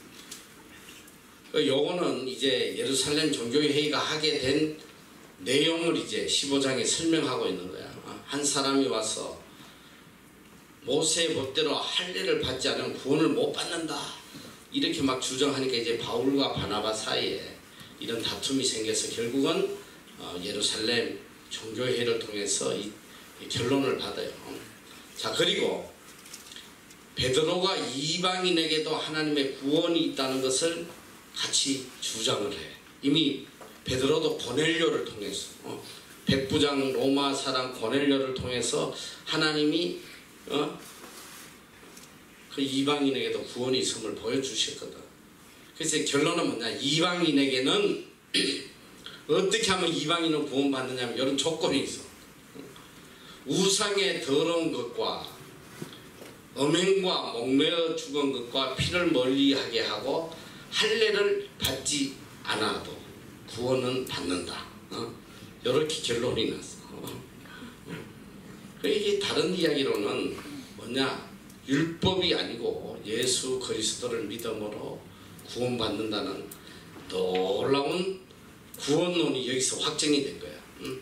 요거는 이제 예루살렘 종교회의가 하게 된 내용을 이제 십오 장에 설명하고 있는 거야. 어? 한 사람이 와서 모세의 법대로 할례를 받지 않으면 구원을 못 받는다. 이렇게 막 주장하니까 이제 바울과 바나바 사이에 이런 다툼이 생겨서 결국은 어, 예루살렘 종교회의를 통해서 이, 이 결론을 받아요. 자, 그리고 베드로가 이방인에게도 하나님의 구원이 있다는 것을 같이 주장을 해. 이미 베드로도 고넬료를 통해서 어, 백부장 로마 사람 고넬료를 통해서 하나님이 어, 그 이방인에게도 구원이 있음을 보여주셨거든. 그래서 결론은 뭐냐? 이방인에게는 어떻게 하면 이방인은 구원받느냐면 이런 조건이 있어. 우상의 더러운 것과 음행과 목매어 죽은 것과 피를 멀리하게 하고 할례를 받지 않아도 구원은 받는다. 어? 이렇게 결론이 났어. 어? 이게 다른 이야기로는 뭐냐? 율법이 아니고 예수 그리스도를 믿음으로 구원받는다는 놀라운 구원론이 여기서 확정이 된 거야. 응?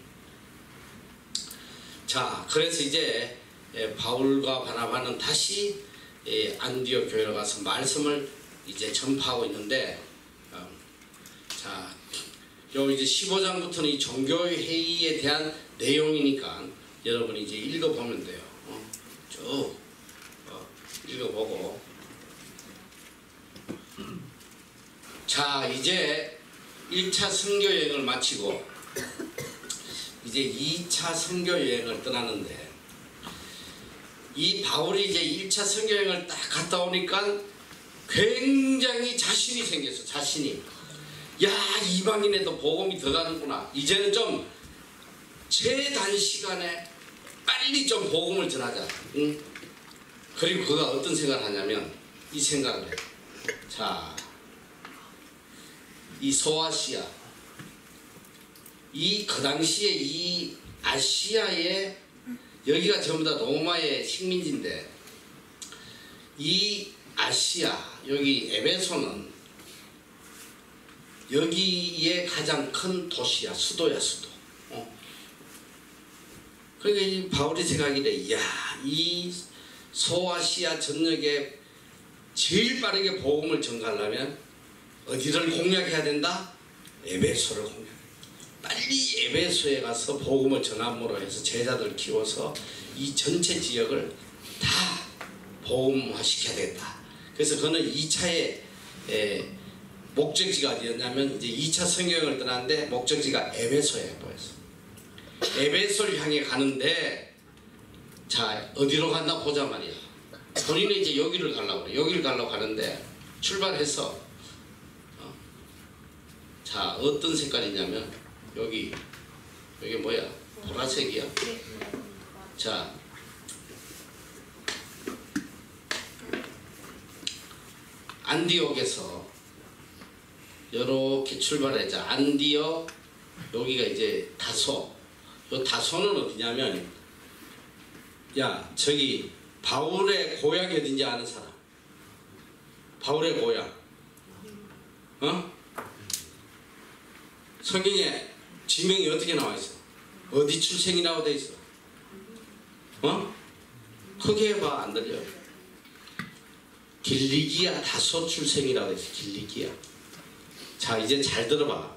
자, 그래서 이제 바울과 바나바는 다시 안디옥 교회로 가서 말씀을 이제 전파하고 있는데, 어, 자, 요 이제 십오 장부터는 이 종교회의에 대한 내용이니까 여러분이 이제 읽어보면 돼요. 어? 쭉 읽어보고. 자, 이제 일 차 선교여행을 마치고 이제 이 차 선교여행을 떠나는데, 이 바울이 이제 일 차 선교여행을 딱 갔다 오니까 굉장히 자신이 생겼어. 자신이, 야, 이방인에도 복음이 들어가는구나. 이제는 좀 최단시간에 빨리 좀 복음을 전하자. 응? 그리고 그가 어떤 생각을 하냐면 이 생각을 해. 자, 이 소아시아, 이 그 당시에 이 아시아에 여기가 전부 다 로마의 식민지인데, 이 아시아 여기 에베소는 여기에 가장 큰 도시야. 수도야, 수도. 어. 그러니까 이 바울이 생각이래. 야, 이 소아시아 전역에 제일 빠르게 복음을 전가하려면 어디를 공략해야 된다? 에베소를 공략. 빨리 에베소에 가서 복음을 전함으로 해서 제자들 키워서 이 전체 지역을 다 복음화 시켜야 된다. 그래서 그는 이 차의 에, 목적지가 어디였냐면 이제 이 차 성경을 떠났는데 목적지가 에베소에 보였어. 에베소를 향해 가는데 자 어디로 간다 보자 말이야. 본인은 이제 여기를 가려고 그래. 여기를 가려고 하는데 출발해서 어, 자 어떤 색깔이냐면 여기 여기 뭐야 보라색이야. 자 안디옥에서 이렇게 출발했자. 안디옥 여기가 이제 다소. 요 다소는 어디냐면 야 저기 바울의 고향이 어딘지 아는 사람? 바울의 고향 어? 성경에 지명이 어떻게 나와 있어? 어디 출생이라고 돼 있어? 어? 크게 해봐. 안 들려. 길리기아 다소 출생이라고 돼 있어. 길리기아. 자 이제 잘 들어봐.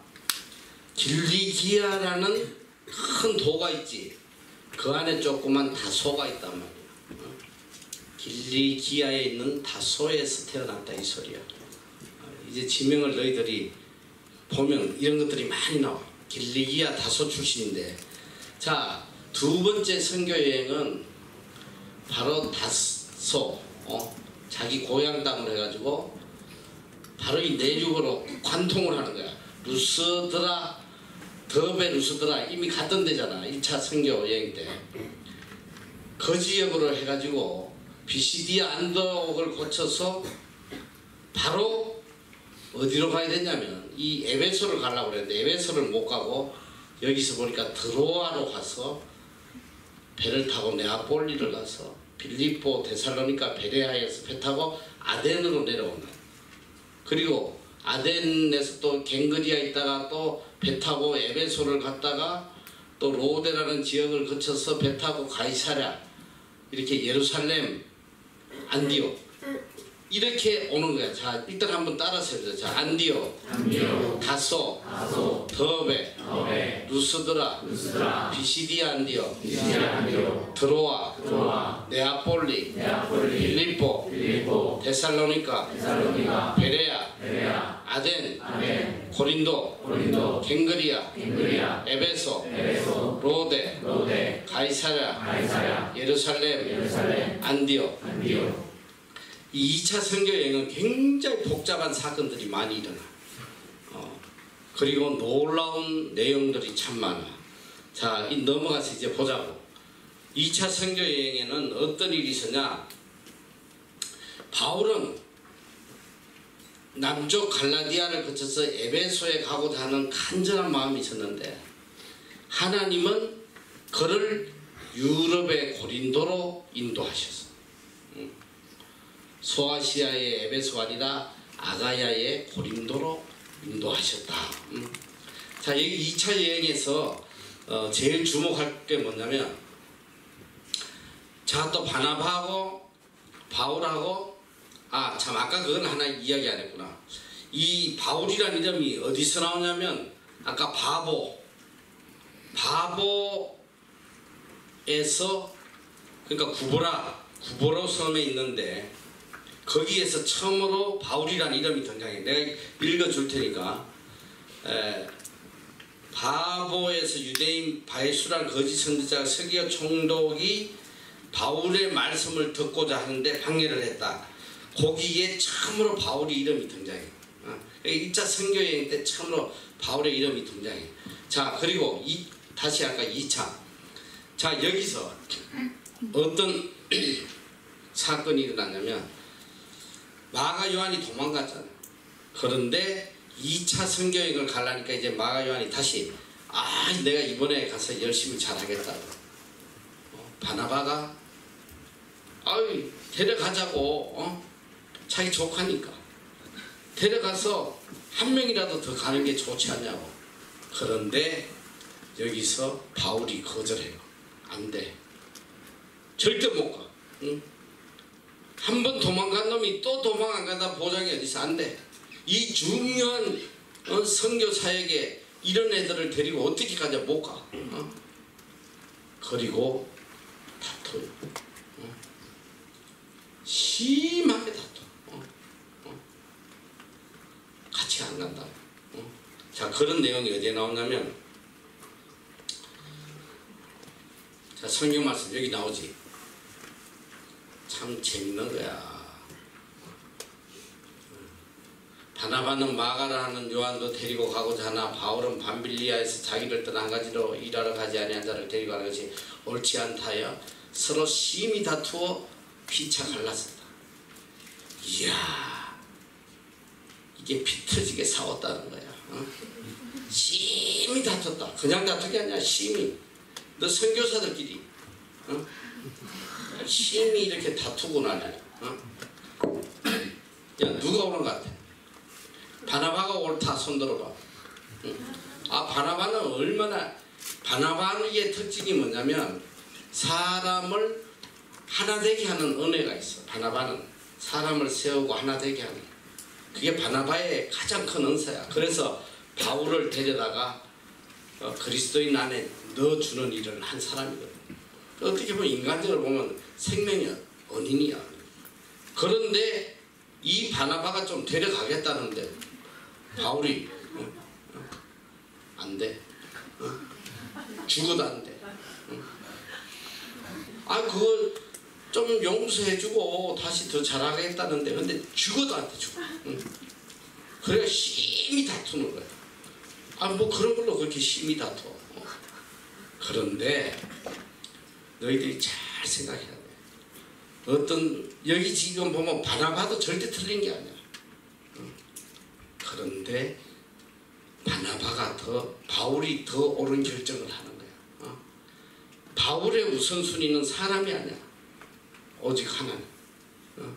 길리기아라는 큰 도가 있지. 그 안에 조그만 다소가 있단 말이야. 어? 길리기아에 있는 다소에서 태어났다 이 소리야. 어, 이제 지명을 너희들이 보면 이런 것들이 많이 나와. 길리기아 다소 출신인데 자 두 번째 선교 여행은 바로 다소 어? 자기 고향 땅을 해가지고 바로 이 내륙으로 관통을 하는 거야. 루스드라 더베 루스드라 이미 갔던 데잖아. 일 차 선교 여행 때 그 지역으로 해가지고 비시디아 안독을 거쳐서 바로 어디로 가야 되냐면 이 에베소를 가려고 그랬는데 에베소를 못 가고 여기서 보니까 드로아로 가서 배를 타고 네아폴리를 가서 빌립보 데살로니가 베레아에서 배 타고 아덴으로 내려온다. 그리고 아덴에서 또 갱그리아 있다가 또 배 타고 에베소를 갔다가 또 로데라는 지역을 거쳐서 배 타고 가이사랴 이렇게 예루살렘 안디옥 이렇게 오는 거야. 자 일단 한번 따라서 해보자. 자 안디옥, 안디옥 다소, 다소 더베, 더베 루스드라, 루스드라 비시디아 안디옥, 비시디아 안디옥 드로아, 드로아 네아폴리, 네아폴리 빌립보, 빌립보 데살로니가, 데살로니가 베레아, 베레아 아덴, 아덴 고린도, 고린도 갱그리아, 갱그리아 에베소, 에베소 로데, 로데 가이사랴, 가이사랴 예루살렘, 예루살렘 안디옥, 안디옥 이 차 선교 여행은 굉장히 복잡한 사건들이 많이 일어나. 어, 그리고 놀라운 내용들이 참 많아. 자, 이 넘어가서 이제 보자고. 이 차 선교 여행에는 어떤 일이 있었냐? 바울은 남쪽 갈라디아를 거쳐서 에베소에 가고자 하는 간절한 마음이 있었는데 하나님은 그를 유럽의 고린도로 인도하셨어. 소아시아의 에베소가 아니라 아가야의 고린도로 인도하셨다. 음. 자, 여기 이 차 여행에서 어, 제일 주목할 게 뭐냐면 자, 또 바나바하고 바울하고 아, 참 아까 그건 하나 이야기 안 했구나. 이 바울이라는 이름이 어디서 나오냐면 아까 바보 바보에서 그러니까 구보라 구보로 섬에 있는데 거기에서 처음으로 바울이라는 이름이 등장해. 내가 읽어줄 테니까. 에, 바보에서 유대인 바에수란 거짓 선지자 서기어 총독이 바울의 말씀을 듣고자 하는데 방해를 했다. 거기에 처음으로 바울의 이름이 등장해. 어, 일 차 선교여행 때 처음으로 바울의 이름이 등장해. 자, 그리고 이, 다시 아까 이 차. 자, 여기서 어떤 사건이 일어났냐면 마가 요한이 도망갔잖아. 그런데 이 차 선교여행을 가려니까 이제 마가 요한이 다시 아 내가 이번에 가서 열심히 잘하겠다고 어, 바나바가 아유 데려가자고 어? 자기 조카니까 데려가서 한 명이라도 더 가는 게 좋지 않냐고. 그런데 여기서 바울이 거절해요. 안 돼. 절대 못 가. 응? 한 번 도망간 놈이 또 도망 안 간다 보장이 어디서 안 돼. 이 중요한 어, 선교 사역에 이런 애들을 데리고 어떻게 가냐 못 가. 어? 그리고 다퉈요. 어? 심하게 다퉈. 어? 어? 같이 안 간다. 어? 자, 그런 내용이 어디에 나오냐면, 자, 성경 말씀 여기 나오지. 참 재밌는 거야. 바나바는 마가라는 요한도 데리고 가고자 하나 바울은 밤빌리아에서 자기를 떠나 한 가지로 일하러 가지 아니한 자를 데리고 가는 것이 옳지 않다여 서로 심히 다투어 피차 갈랐었다. 이야, 이게 피 터지게 싸웠다는 거야. 어? 심히 다퉜다. 그냥 다투는 게 아니라 심히. 너 선교사들끼리 어? 심히 이렇게 다투고 나냐. 어? 야, 누가 오는 것 같아? 바나바가 옳다. 손 들어봐. 응. 아, 바나바는 얼마나, 바나바의 특징이 뭐냐면 사람을 하나 되게 하는 은혜가 있어. 바나바는 사람을 세우고 하나 되게 하는, 그게 바나바의 가장 큰 은사야. 그래서 바울을 데려다가 어, 그리스도인 안에 넣어주는 일을 한 사람이거든. 어떻게 보면 인간적으로 보면 생명의 원인이야. 그런데 이 바나바가 좀 데려가겠다는데 바울이 어, 어, 안 돼. 어? 죽어도 안 돼. 어? 아, 그거 좀 용서해주고 다시 더 잘하겠다는데, 근데 죽어도 안 돼. 죽어. 어? 그래야 심히 다투는 거야. 아, 뭐 그런 걸로 그렇게 심히 다투어. 어? 그런데 너희들이 잘 생각해야 돼. 어떤, 여기 지금 보면 바나바도 절대 틀린 게 아니야. 그런데 바나바가 더, 바울이 더 옳은 결정을 하는 거야. 어? 바울의 우선순위는 사람이 아니야. 오직 하나님. 어?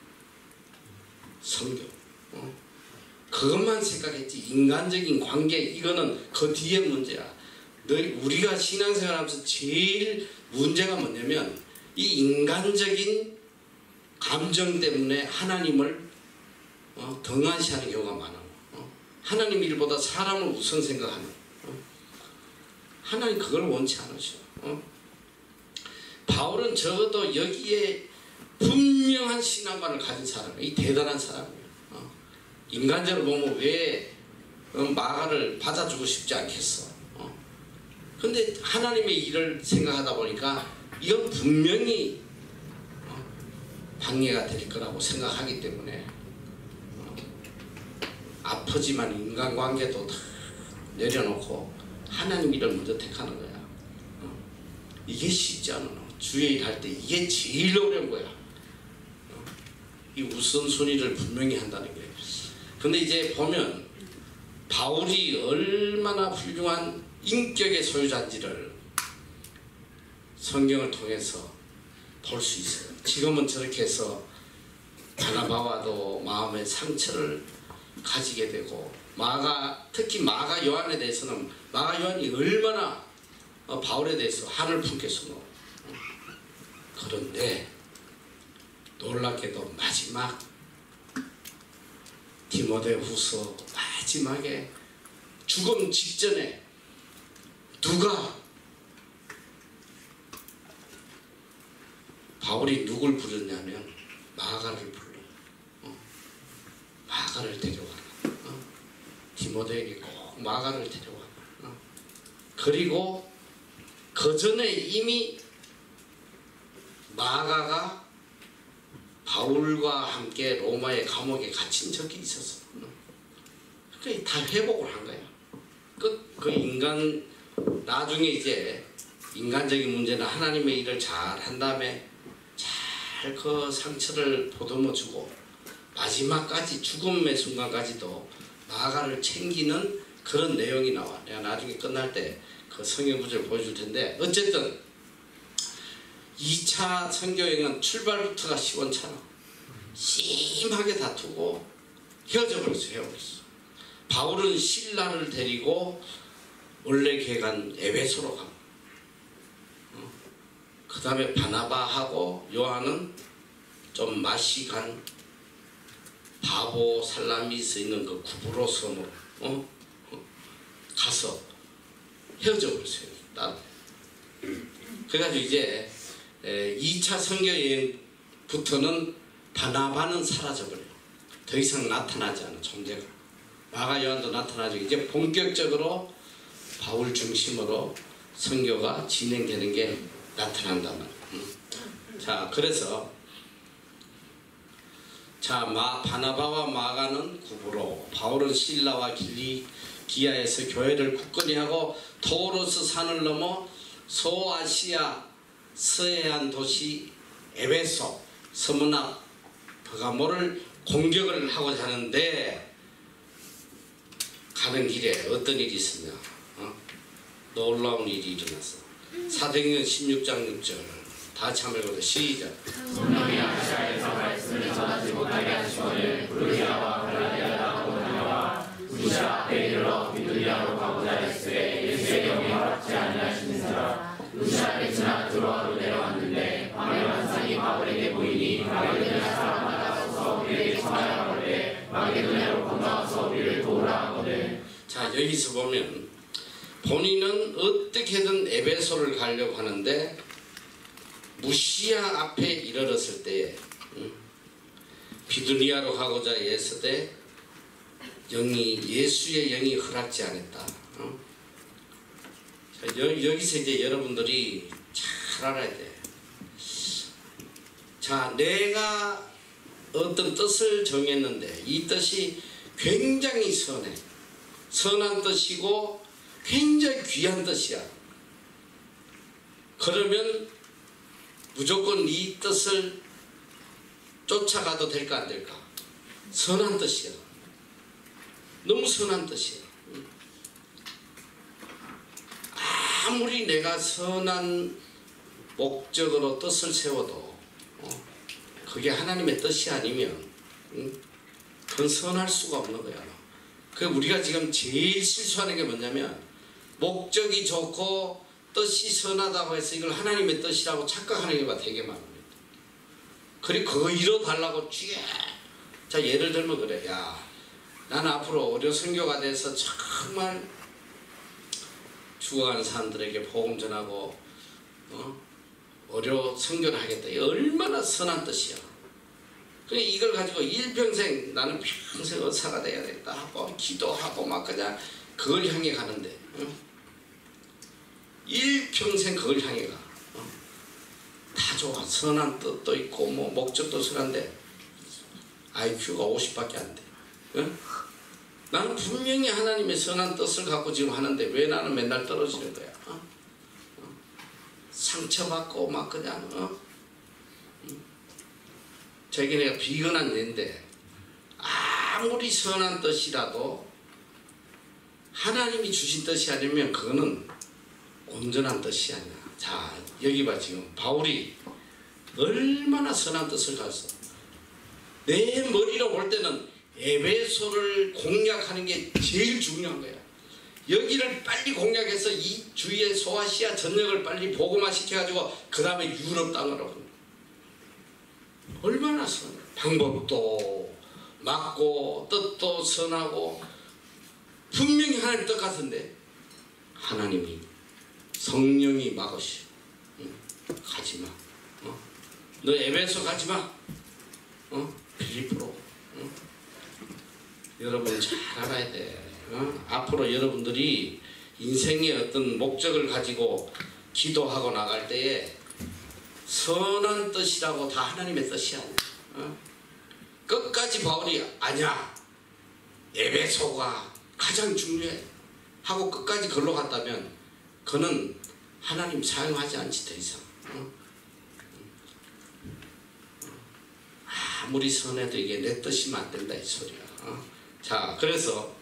성경. 어? 그것만 생각했지. 인간적인 관계, 이거는 그 뒤에 문제야. 너희, 우리가 신앙생활하면서 제일 문제가 뭐냐면 이 인간적인 감정 때문에 하나님을 어, 등한시하는 경우가 많아. 어? 하나님 일보다 사람을 우선 생각하는. 어? 하나님 그걸 원치 않으셔. 어? 바울은 적어도 여기에 분명한 신앙관을 가진 사람이야. 이 대단한 사람이야. 어? 인간적으로 보면 왜 어, 마가를 받아주고 싶지 않겠어. 어? 근데 하나님의 일을 생각하다 보니까 이건 분명히 어, 방해가 될 거라고 생각하기 때문에 아프지만 인간관계도 다 내려놓고 하나님 일을 먼저 택하는 거야. 어? 이게 쉽지 않아. 주의 일 할 때 이게 제일 어려운 거야. 어? 이 우선순위를 분명히 한다는 게. 근데 이제 보면 바울이 얼마나 훌륭한 인격의 소유자인지를 성경을 통해서 볼 수 있어요. 지금은 저렇게 해서 바나바와도 마음의 상처를 가지게 되고, 마가, 특히 마가 요한에 대해서는 마가 요한이 얼마나 어, 바울에 대해서 한을 품겠으며. 어. 그런데 놀랍게도 마지막 디모데후서 마지막에 죽음 직전에 누가, 바울이 누굴 부르냐면 마가를 불러. 어. 마가를 데려와. 어. 디모데에게 꼭 마가를 데려와. 어. 그리고 그 전에 이미 마가가 바울과 함께 로마의 감옥에 갇힌 적이 있었어. 어. 그러니까 다 회복을 한 거야. 그, 그 인간, 나중에 이제 인간적인 문제는 하나님의 일을 잘 한 다음에 잘 그 상처를 보듬어주고 마지막까지 죽음의 순간까지도 마가를 챙기는 그런 내용이 나와. 내가 나중에 끝날 때 그 성경 구절 보여줄 텐데, 어쨌든 이 차 선교여행은 출발부터가 시원찮아. 심하게 다투고 헤어져 버렸어. 헤어졌어. 바울은 실라를 데리고 원래 계간 에베소로 가. 어? 그 다음에 바나바하고 요한은 좀 맛이 간 바보 살라미스 있는 그 구브로 섬으로 어? 어? 가서 헤어져 버렸어요. 딸. 그래가지고 이제 이 차 선교 여행부터는 바나바는 사라져버려요. 더 이상 나타나지 않아 존재가. 마가 요한도 나타나죠. 이제 본격적으로 바울 중심으로 선교가 진행되는 게 나타난단 말이에요. 자, 그래서 자, 마, 바나바와 마가는 구브로, 바울은 실라와 길리기아에서 교회를 굳건히 하고 토로스 산을 넘어 소아시아 서해안 도시 에베소, 서문화, 버가모를 공격을 하고자 하는데 가는 길에 어떤 일이 있으냐? 어? 놀라운 일이 일어났어. 사도행전 십육 장 육 절 다 같이 한번 읽어보자. 시작. 성령이 아시아에서 말씀을 전하지 못하게 하시거늘 브루리아와 갈라디아가 오너와 루시아 앞에 이르러 비두리아로 가고자 했으되 예수의 영이 허락지 아니하시는 사람 루시아에 지나 드로아로 내려왔는데 밤에 환상이 바울에게 보이니 마게도냐 사람마다 서서 우리에게 전하여 가로되 마게도냐로 건너와서 우리를 도우라 하거든. 자, 여기서 보면 본인은 어떻게든 에베소를 가려고 하는데 무시아 앞에 이르렀을 때에 응? 비두니아로 가고자 했으되 영이 예수의 영이 허락지 않았다. 어? 자, 여, 여기서 이제 여러분들이 잘 알아야 돼. 자, 내가 어떤 뜻을 정했는데 이 뜻이 굉장히 선해. 선한 뜻이고 굉장히 귀한 뜻이야. 그러면 무조건 이 뜻을 쫓아가도 될까 안 될까? 선한 뜻이야. 너무 선한 뜻이야. 아무리 내가 선한 목적으로 뜻을 세워도 어, 그게 하나님의 뜻이 아니면 응? 그건 선할 수가 없는 거야. 그 우리가 지금 제일 실수하는 게 뭐냐면 목적이 좋고 뜻이 선하다고 해서 이걸 하나님의 뜻이라고 착각하는 경우가 되게 많습니다. 그리고 그거 이뤄달라고 쥐어. 자, 예를 들면 그래. 야, 나는 앞으로 어려 선교가 돼서 정말 죽어가는 사람들에게 복음 전하고 어? 어려 선교를 하겠다. 이게 얼마나 선한 뜻이야. 그래 이걸 가지고 일평생 나는 평생 의사가 돼야 되겠다 하고 기도하고 막 그냥 그걸 향해 가는데 어? 일평생 그걸 향해 가. 어? 다 좋아. 선한 뜻도 있고 뭐 목적도 선한데 아이큐가 오십밖에 안 돼. 어? 나는 분명히 하나님의 선한 뜻을 갖고 지금 하는데 왜 나는 맨날 떨어지는 거야? 어? 어? 상처받고 막 그냥 어? 음. 자기네가 비근한 얘인데 아무리 선한 뜻이라도 하나님이 주신 뜻이 아니면 그거는 온전한 뜻이 아니야. 자, 여기 봐. 지금 바울이 얼마나 선한 뜻을 가졌어. 내 머리로 볼 때는 에베소를 공략하는 게 제일 중요한 거야. 여기를 빨리 공략해서 이 주위의 소아시아 전역을 빨리 복음화 시켜가지고 그 다음에 유럽 땅으로. 얼마나 선 방법도 맞고 뜻도 선하고 분명히 하나님 뜻 같은데 하나님이 성령이 막으시. 응? 가지마. 어? 너 에베소 가지마. 어? 필리포로. 어? 여러분 잘 알아야 돼. 어? 앞으로 여러분들이 인생의 어떤 목적을 가지고 기도하고 나갈 때에 선한 뜻이라고 다 하나님의 뜻이 아니야. 어? 끝까지 바울이 아니야. 에베소가 가장 중요해. 하고 끝까지 걸로 갔다면 그는 하나님 사용하지 않지 더 이상. 어? 아무리 선해도 이게 내 뜻이면 안 된다 이 소리야. 어? 자, 그래서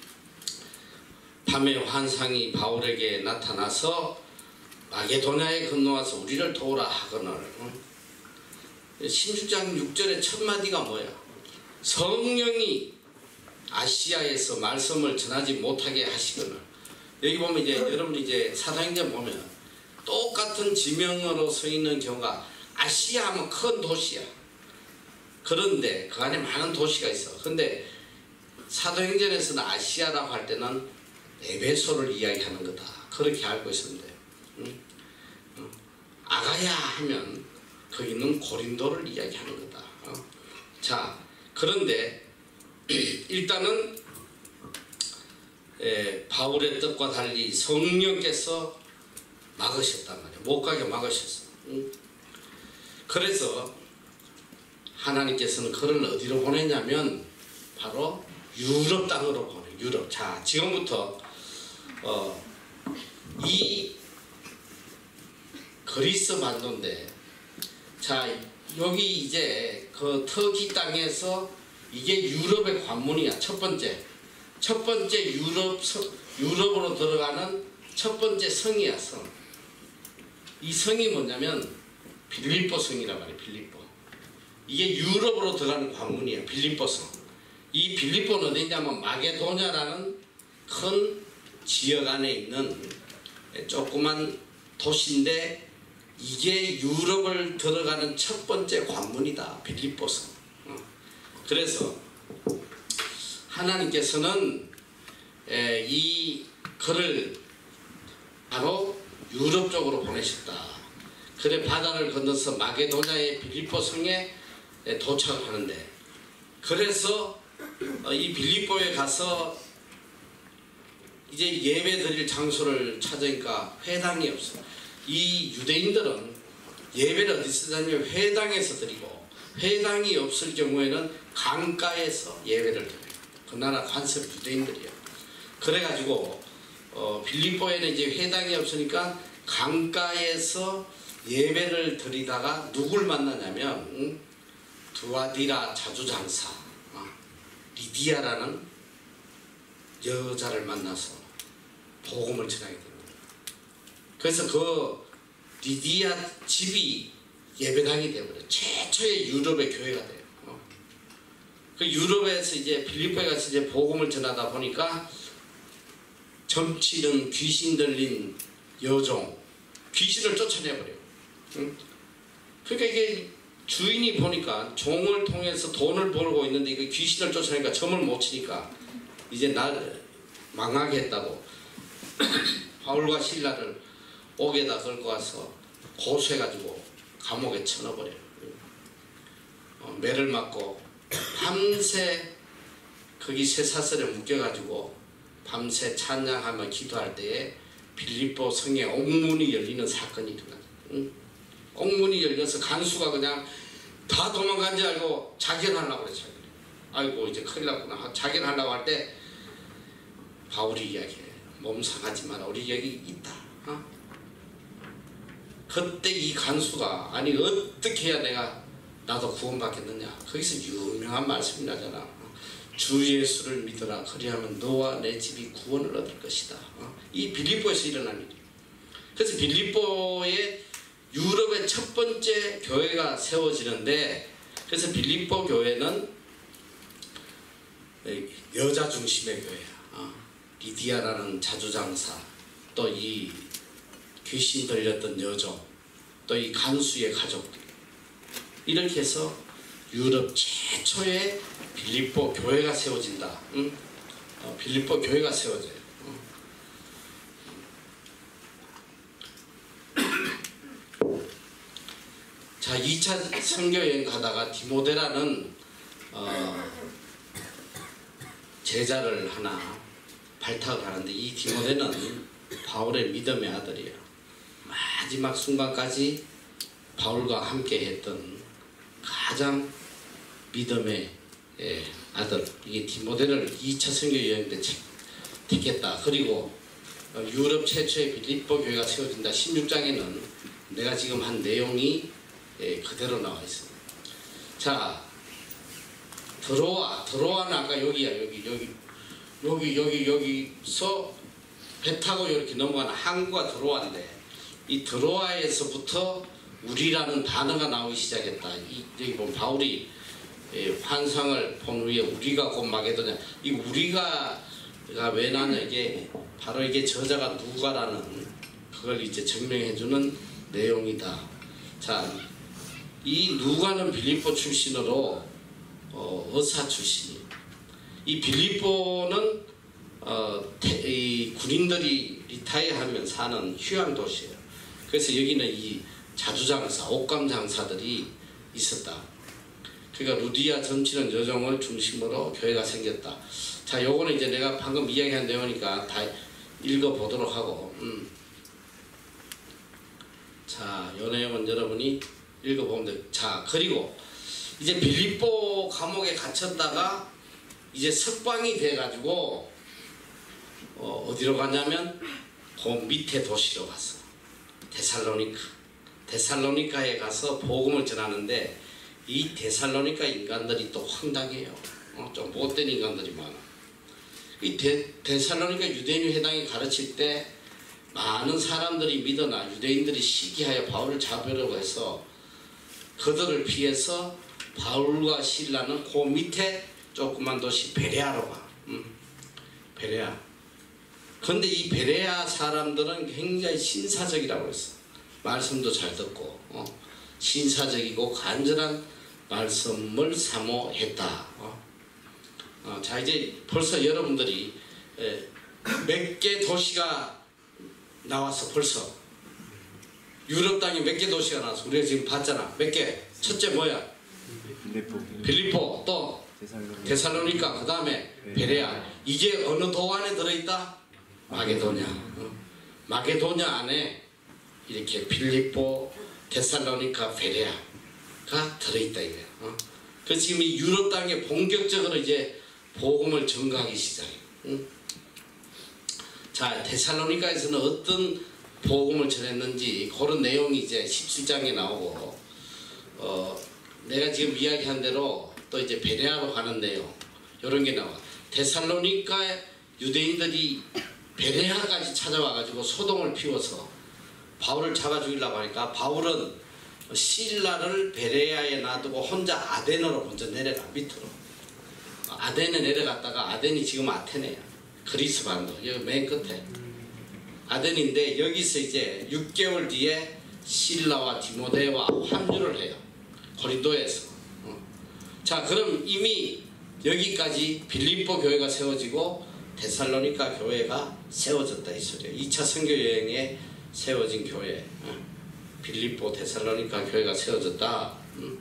밤에 환상이 바울에게 나타나서 마게도냐에 건너와서 우리를 도우라 하거늘. 어? 십육 장 육 절의 첫 마디가 뭐야? 성령이 아시아에서 말씀을 전하지 못하게 하시거늘. 여기 보면 이제 여러분 이제 사도행전 보면 똑같은 지명으로 서 있는 경우가 아시아 하면 큰 도시야. 그런데 그 안에 많은 도시가 있어. 근데 사도행전에서는 아시아라고 할 때는 에베소를 이야기하는 거다. 그렇게 알고 있었는데, 응? 어. 아가야 하면 거기는 고린도를 이야기하는 거다. 어. 자, 그런데 일단은 에, 바울의 뜻과 달리 성령께서 막으셨단 말이야. 못 가게 막으셨어. 응? 그래서 하나님께서는 그를 어디로 보냈냐면 바로 유럽 땅으로 보내. 유럽. 자, 지금부터 어, 이 그리스 반도인데, 자 여기 이제 그 터키 땅에서 이게 유럽의 관문이야. 첫 번째, 첫 번째 유럽 성, 유럽으로 들어가는 첫 번째 성이야. 성. 이 성이 뭐냐면 빌립보 성이란 말이야. 빌립보. 이게 유럽으로 들어가는 관문이야. 빌립보 성. 이 빌립보는 어디냐면 마게도냐라는 큰 지역 안에 있는 조그만 도시인데, 이게 유럽을 들어가는 첫 번째 관문이다. 빌립보성. 그래서 하나님께서는 이 그를 바로 유럽 쪽으로 보내셨다. 그래 바다를 건너서 마게도냐의 빌립보성에 도착하는데, 그래서 이 빌립보에 가서 이제 예배 드릴 장소를 찾으니까 회당이 없어. 이 유대인들은 예배를 어디서 드리냐면 회당에서 드리고, 회당이 없을 경우에는 강가에서 예배를 드려요. 그 나라 관습 유대인들이에요. 그래가지고 어, 빌립보에는 이제 회당이 없으니까 강가에서 예배를 드리다가 누굴 만나냐면 응? 두아디라 자주장사 어, 리디아라는 여자를 만나서 복음을 전하게 됩니다. 그래서 그 리디아 집이 예배당이 되어버려요. 최초의 유럽의 교회가 돼요. 어. 그 유럽에서 이제 빌립보에 가서 이제 복음을 전하다 보니까 점치는 귀신 들린 여종, 귀신을 쫓아내버려요. 응? 그러니까 이게 주인이 보니까 종을 통해서 돈을 벌고 있는데 이거 귀신을 쫓아내니까 점을 못 치니까 이제 날 망하게 했다고 바울과 실라를 옥에다 걸고 와서 고소해가지고 감옥에 쳐넣어버려요. 어, 매를 맞고 밤새 거기 쇠사슬에 묶여가지고 밤새 찬양하며 기도할 때에 빌립보 성에 옥문이 열리는 사건이 일어나요. 응? 옥문이 열려서 간수가 그냥 다 도망간 줄 알고 자결하려고 그래. 자결. 아이고 이제 큰일 났구나. 자결하려고 할 때 바울이 이야기해. 몸 상하지 마라. 우리 여기 있다. 어? 그때 이 간수가 아니 어떻게 해야 내가 나도 구원받겠느냐. 거기서 유명한 말씀이 나잖아. 주 예수를 믿어라. 그리하면 너와 내 집이 구원을 얻을 것이다. 어? 이 빌립보에서 일어난 일이에요. 그래서 빌립보에 유럽의 첫 번째 교회가 세워지는데, 그래서 빌립보 교회는 여자 중심의 교회야. 어? 리디아라는 자주장사, 또 이 귀신 들렸던 여종, 또 이 간수의 가족들, 이렇게 해서 유럽 최초의 빌립보 교회가 세워진다. 응? 어, 빌립보 교회가 세워져요. 어. 자, 이 차 선교여행 가다가 디모데라는 어, 제자를 하나 발탁을 하는데, 이 디모데는 바울의 믿음의 아들이에요. 마지막 순간까지 바울과 함께 했던 가장 믿음의 예, 아들, 이게 디모데를 이 차 선교 여행 때 택했다. 그리고 유럽 최초의 빌립보 교회가 세워진다. 십육 장에는 내가 지금 한 내용이 예, 그대로 나와 있습니다. 자, 드로아, 드로아는 아까 여기야. 여기 여기 여기 여기 여기서 배 타고 이렇게 넘어가는 항구가 드로아인데, 이 드로아에서부터 우리라는 단어가 나오기 시작했다. 이, 여기 보면 바울이 예, 환상을 본 후에 우리가 곧 마게도냐. 이 우리가 왜 나냐, 이게 바로 이게 저자가 누가라는 그걸 이제 증명해주는 내용이다. 자, 이 누가는 빌립보 출신으로 어, 의사 출신이에요. 이 빌립보는 어, 태, 이 군인들이 리타이어하면 사는 휴양 도시예요. 그래서 여기는 이 자주장사, 옷감장사들이 있었다. 그러니까 루디아 점치는 여종을 중심으로 교회가 생겼다. 자, 요거는 이제 내가 방금 이야기한 내용이니까 다 읽어보도록 하고, 음. 자, 요 내용은 여러분이 읽어보면 돼요. 자, 그리고 이제 빌립보 감옥에 갇혔다가 이제 석방이 돼가지고 어, 어디로 가냐면 그 밑에 도시로 갔어. 데살로니카. 데살로니카에 가서 복음을 전하는데 이 데살로니카 인간들이 또 황당해요. 어, 좀 못된 인간들이 많아. 이 데, 데살로니카 유대인 회당이 가르칠 때 많은 사람들이 믿어나 유대인들이 시기하여 바울을 잡으려고 해서 그들을 피해서 바울과 실라는 그 밑에 조그만 도시 베레아로 가. 음, 베레아. 근데 이 베레아 사람들은 굉장히 신사적이라고 했어. 말씀도 잘 듣고 어, 신사적이고 간절한 말씀을 사모했다. 어. 어, 자, 이제 벌써 여러분들이 몇 개 도시가 나왔어. 벌써 유럽 땅에 몇 개 도시가 나왔어. 우리가 지금 봤잖아. 몇 개? 첫째 뭐야? 빌립보, 빌립보, 또 데살로니카, 그 다음에 베레아. 이게 어느 도 안에 들어있다? 마게도냐. 어. 마게도냐 안에 이렇게 빌립보, 데살로니카, 베레아가 들어있다 이거야. 어. 그래서 지금 이 유럽 땅에 본격적으로 이제 복음을 전가하기 시작해. 응? 자, 데살로니카에서는 어떤 복음을 전했는지 그런 내용이 이제 십칠 장에 나오고, 어, 내가 지금 이야기한 대로 또 이제 베레아로 가는 내용 이런 게 나와. 데살로니카 유대인들이 베레아까지 찾아와가지고 소동을 피워서 바울을 잡아 죽이려고 하니까 바울은 실라를 베레아에 놔두고 혼자 아덴으로 먼저 내려가. 밑으로 아덴에 내려갔다가, 아덴이 지금 아테네야. 그리스 반도 여기 맨 끝에 아덴인데, 여기서 이제 육 개월 뒤에 실라와 디모데와 합류를 해요. 고린도에서. 어. 자, 그럼 이미 여기까지 빌립보 교회가 세워지고 데살로니카 교회가 세워졌다 이 소리예요. 이 차 선교 여행에 세워진 교회. 어. 빌립보, 데살로니카 교회가 세워졌다. 음.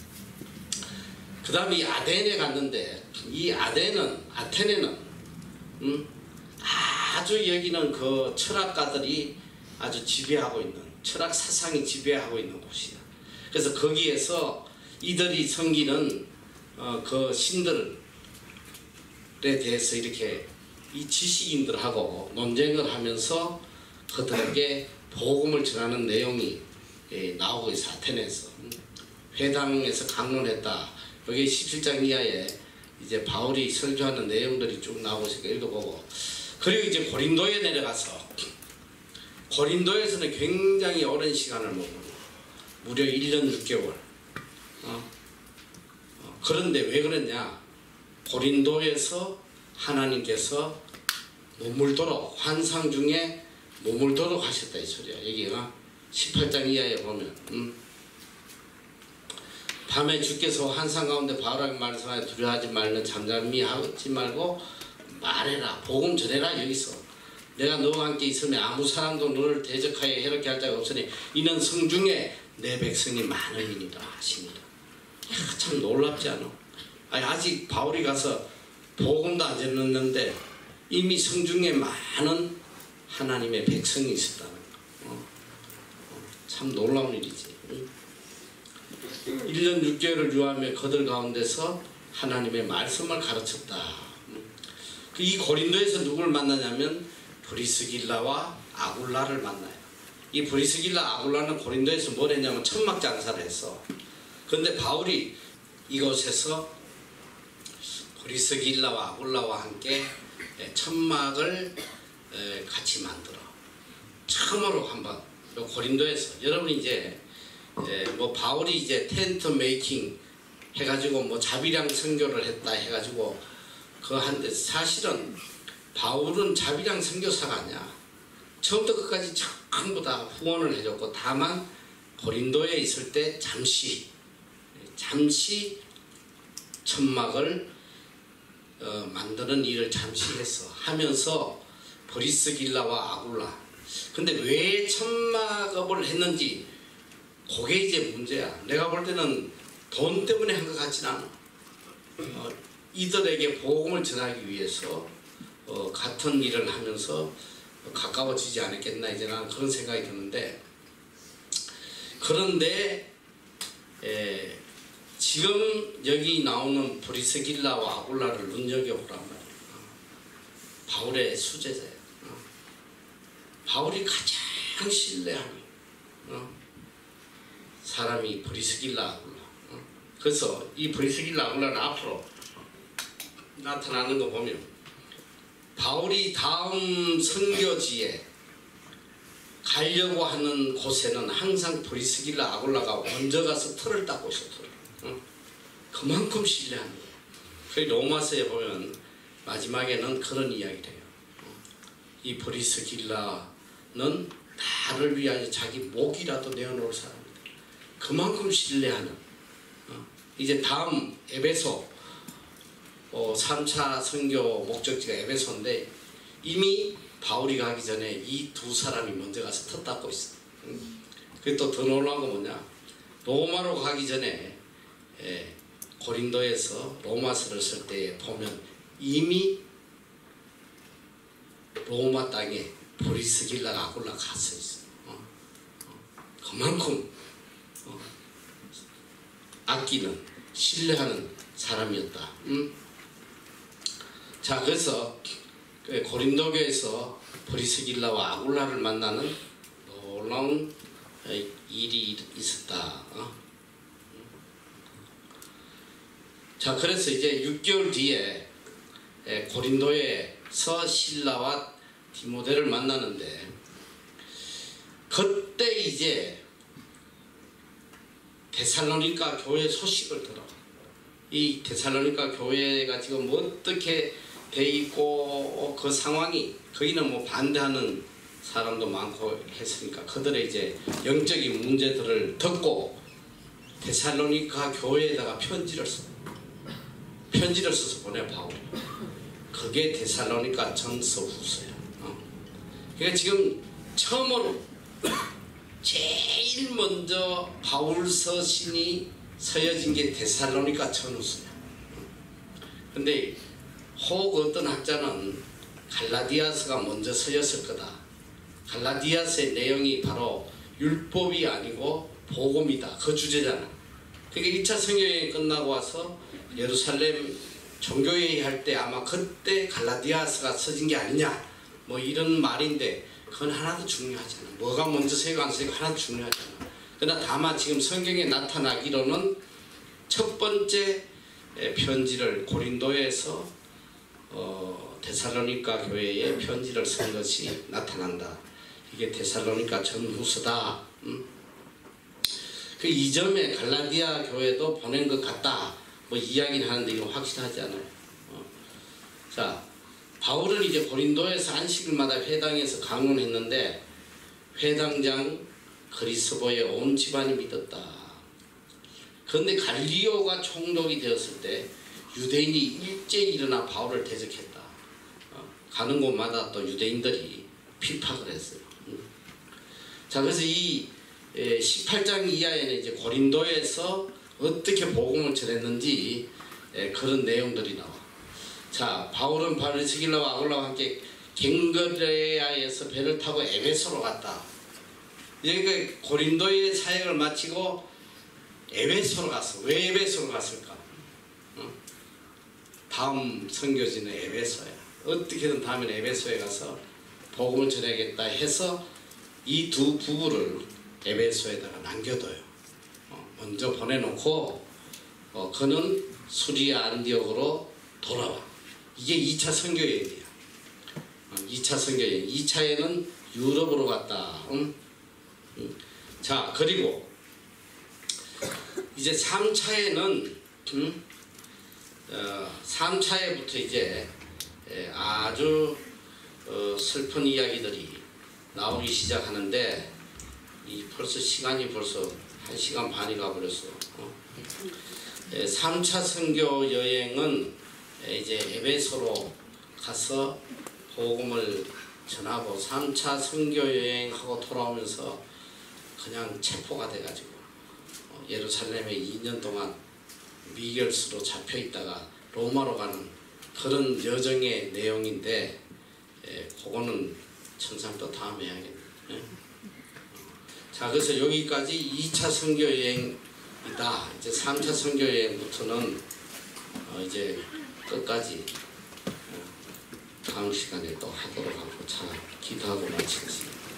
그 다음에 이 아덴에 갔는데, 이 아덴은, 아테네는 음, 아주 여기는 그 철학가들이 아주 지배하고 있는, 철학 사상이 지배하고 있는 곳이야. 그래서 거기에서 이들이 섬기는 어, 그 신들에 대해서 이렇게 이 지식인들하고 논쟁을 하면서 그들에게 복음을 전하는 내용이 예, 나오고 있어. 아테네에서 회당에서 강론했다. 여기 십칠 장 이하에 이제 바울이 설교하는 내용들이 쭉 나오고 있으니까 읽어보고, 그리고 이제 고린도에 내려가서 고린도에서는 굉장히 오랜 시간을 머물고 무려 일 년 육 개월. 어? 어, 그런데 왜 그랬냐? 고린도에서 하나님께서 머물도록, 환상 중에 머물도록 하셨다 이 소리야. 여기가 십팔 장 이하에 보면 음? 밤에 주께서 환상 가운데 바울에게 말씀하여 두려워하지 말는 잠잠히 하지 말고 말해라. 복음 전해라. 여기서 내가 너와 함께 있으면 아무 사람도 너를 대적하여 해롭게 할 자가 없으니 이는 성중에 내 백성이 많으니라 하십니다. 야, 참 놀랍지 않아? 아니, 아직 바울이 가서 복음도 안 전했는데 이미 성중에 많은 하나님의 백성이 있었다는 거. 어? 어, 참 놀라운 일이지. 응? 일 년 육 개월을 유하며 그들 가운데서 하나님의 말씀을 가르쳤다. 이 고린도에서 누구를 만나냐면 브리스길라와 아굴라를 만나요. 이 브리스길라 아굴라는 고린도에서 뭘 했냐면 천막 장사를 했어. 그런데 바울이 이곳에서 브리스길라와 아굴라와 함께 천막을 같이 만들어. 처음으로 한번 고린도에서, 여러분이 이제 예, 뭐 바울이 이제 텐트 메이킹 해가지고 뭐 자비량 선교를 했다 해가지고 그 한데, 사실은 바울은 자비량 선교사가 아니야. 처음부터 끝까지 전부 다 후원을 해줬고, 다만 고린도에 있을 때 잠시 잠시 천막을 어, 만드는 일을 잠시 했어. 하면서 브리스길라와 아굴라. 근데 왜 천막업을 했는지 그게 이제 문제야. 내가 볼 때는 돈 때문에 한 것 같진 않아. 어, 이들에게 복음을 전하기 위해서 어, 같은 일을 하면서 가까워지지 않았겠나 이제 나는 그런 생각이 드는데, 그런데 에, 지금 여기 나오는 브리스길라와 아굴라를 눈여겨보란 말이야. 바울의 수제자야. 바울이 가장 신뢰하는 사람이 브리스길라 아굴라. 그래서 이 브리스길라 아굴라는 앞으로 나타나는 거 보면 바울이 다음 선교지에 가려고 하는 곳에는 항상 브리스길라 아굴라가 먼저 가서 털을 닦고 있었더라. 어? 그만큼 신뢰하는 거예요. 그 로마서에 보면 마지막에는 그런 이야기를 해요. 어? 이 브리스길라는 나를 위하여 자기 목이라도 내어놓을 사람이다. 그만큼 신뢰하는. 어? 이제 다음 에베소 어, 삼 차 선교 목적지가 에베소인데 이미 바울이 가기 전에 이 두 사람이 먼저 가서 터 닦고 있어. 그게 또 더 놀라운 건 뭐냐? 로마로 가기 전에 에, 고린도에서 로마서를 쓸 때 보면 이미 로마 땅에 브리스길라 아굴라 갔어 있어. 어? 어. 그만큼 어, 아끼는 신뢰하는 사람이었다. 음? 자, 그래서 고린도 교회에서 브리스길라와 아굴라를 만나는 놀라운 일이 있었다. 어? 자, 그래서 이제 육 개월 뒤에 고린도에서 실라와 디모데를 만나는데, 그때 이제 데살로니가 교회 소식을 들어. 이 데살로니가 교회가 지금 어떻게 돼 있고 그 상황이, 거기는 뭐 반대하는 사람도 많고 했으니까 그들의 이제 영적인 문제들을 듣고 데살로니가 교회에다가 편지를 써. 편지를 써서 보내 바울이. 그게 데살로니가 전서 후서야. 어. 그러니까 지금 처음으로 제일 먼저 바울 서신이 서여진 게 데살로니가 전후서야. 근데 혹 어떤 학자는 갈라디아서가 먼저 서였을 거다. 갈라디아서의 내용이 바로 율법이 아니고 복음이다. 그 주제잖아. 그러니까 일 차 성교여행이 끝나고 와서 예루살렘 종교회의 할 때 아마 그때 갈라디아서가 서진 게 아니냐, 뭐 이런 말인데 그건 하나도 중요하지 않아. 뭐가 먼저 서고 안 서고 하나도 중요하지 않아. 그러나 다만 지금 성경에 나타나기로는 첫 번째 편지를 고린도에서 어, 데살로니가 교회에 편지를 쓴 것이 나타난다. 이게 데살로니가 전후서다. 음? 그 이점에 갈라디아 교회도 보낸 것 같다. 뭐 이야기는 하는데 이거 확실하지 않아요. 어. 자, 바울은 이제 고린도에서 안식일마다 회당에서 강론했는데 회당장 그리스도의 온 집안이 믿었다. 그런데 갈리오가 총독이 되었을 때 유대인이 일제히 일어나 바울을 대적했다. 어. 가는 곳마다 또 유대인들이 피박을 했어요. 음. 자, 그래서 이 십팔 장 이하에는 이제 고린도에서 어떻게 복음을 전했는지 그런 내용들이 나와. 자, 바울은 브리스길라와 아굴라와 함께 갱그레아에서 배를 타고 에베소로 갔다. 여기 고린도의 사역을 마치고 에베소로 갔어. 왜 에베소로 갔을까? 어? 다음 선교지는 에베소야. 어떻게든 다음엔 에베소에 가서 복음을 전하겠다 해서 이 두 부부를 에베소에다가 남겨둬요. 먼저 보내놓고 어, 그는 수리아 안디옥으로 돌아와. 이게 이 차 선교여행이야. 어, 이 차 선교여행. 이 차에는 유럽으로 갔다. 응? 응. 자, 그리고 이제 삼 차에는 응? 어, 삼 차에부터 이제 에, 아주 어, 슬픈 이야기들이 나오기 시작하는데 이 벌써 시간이 벌써 한 시간 반이 가버렸어. 어. 삼 차 선교 여행은 이제 에베소로 가서 복음을 전하고 삼 차 선교 여행하고 돌아오면서 그냥 체포가 돼가지고 예루살렘에 이 년 동안 미결수로 잡혀 있다가 로마로 가는 그런 여정의 내용인데, 예, 그거는 천상 또 다음에 해야겠네. 예? 자, 그래서 여기까지 이 차 선교 여행이다. 이제 삼 차 선교 여행부터는 어 이제 끝까지 어 다음 시간에 또 하도록 하고, 자, 기도하고 마치겠습니다.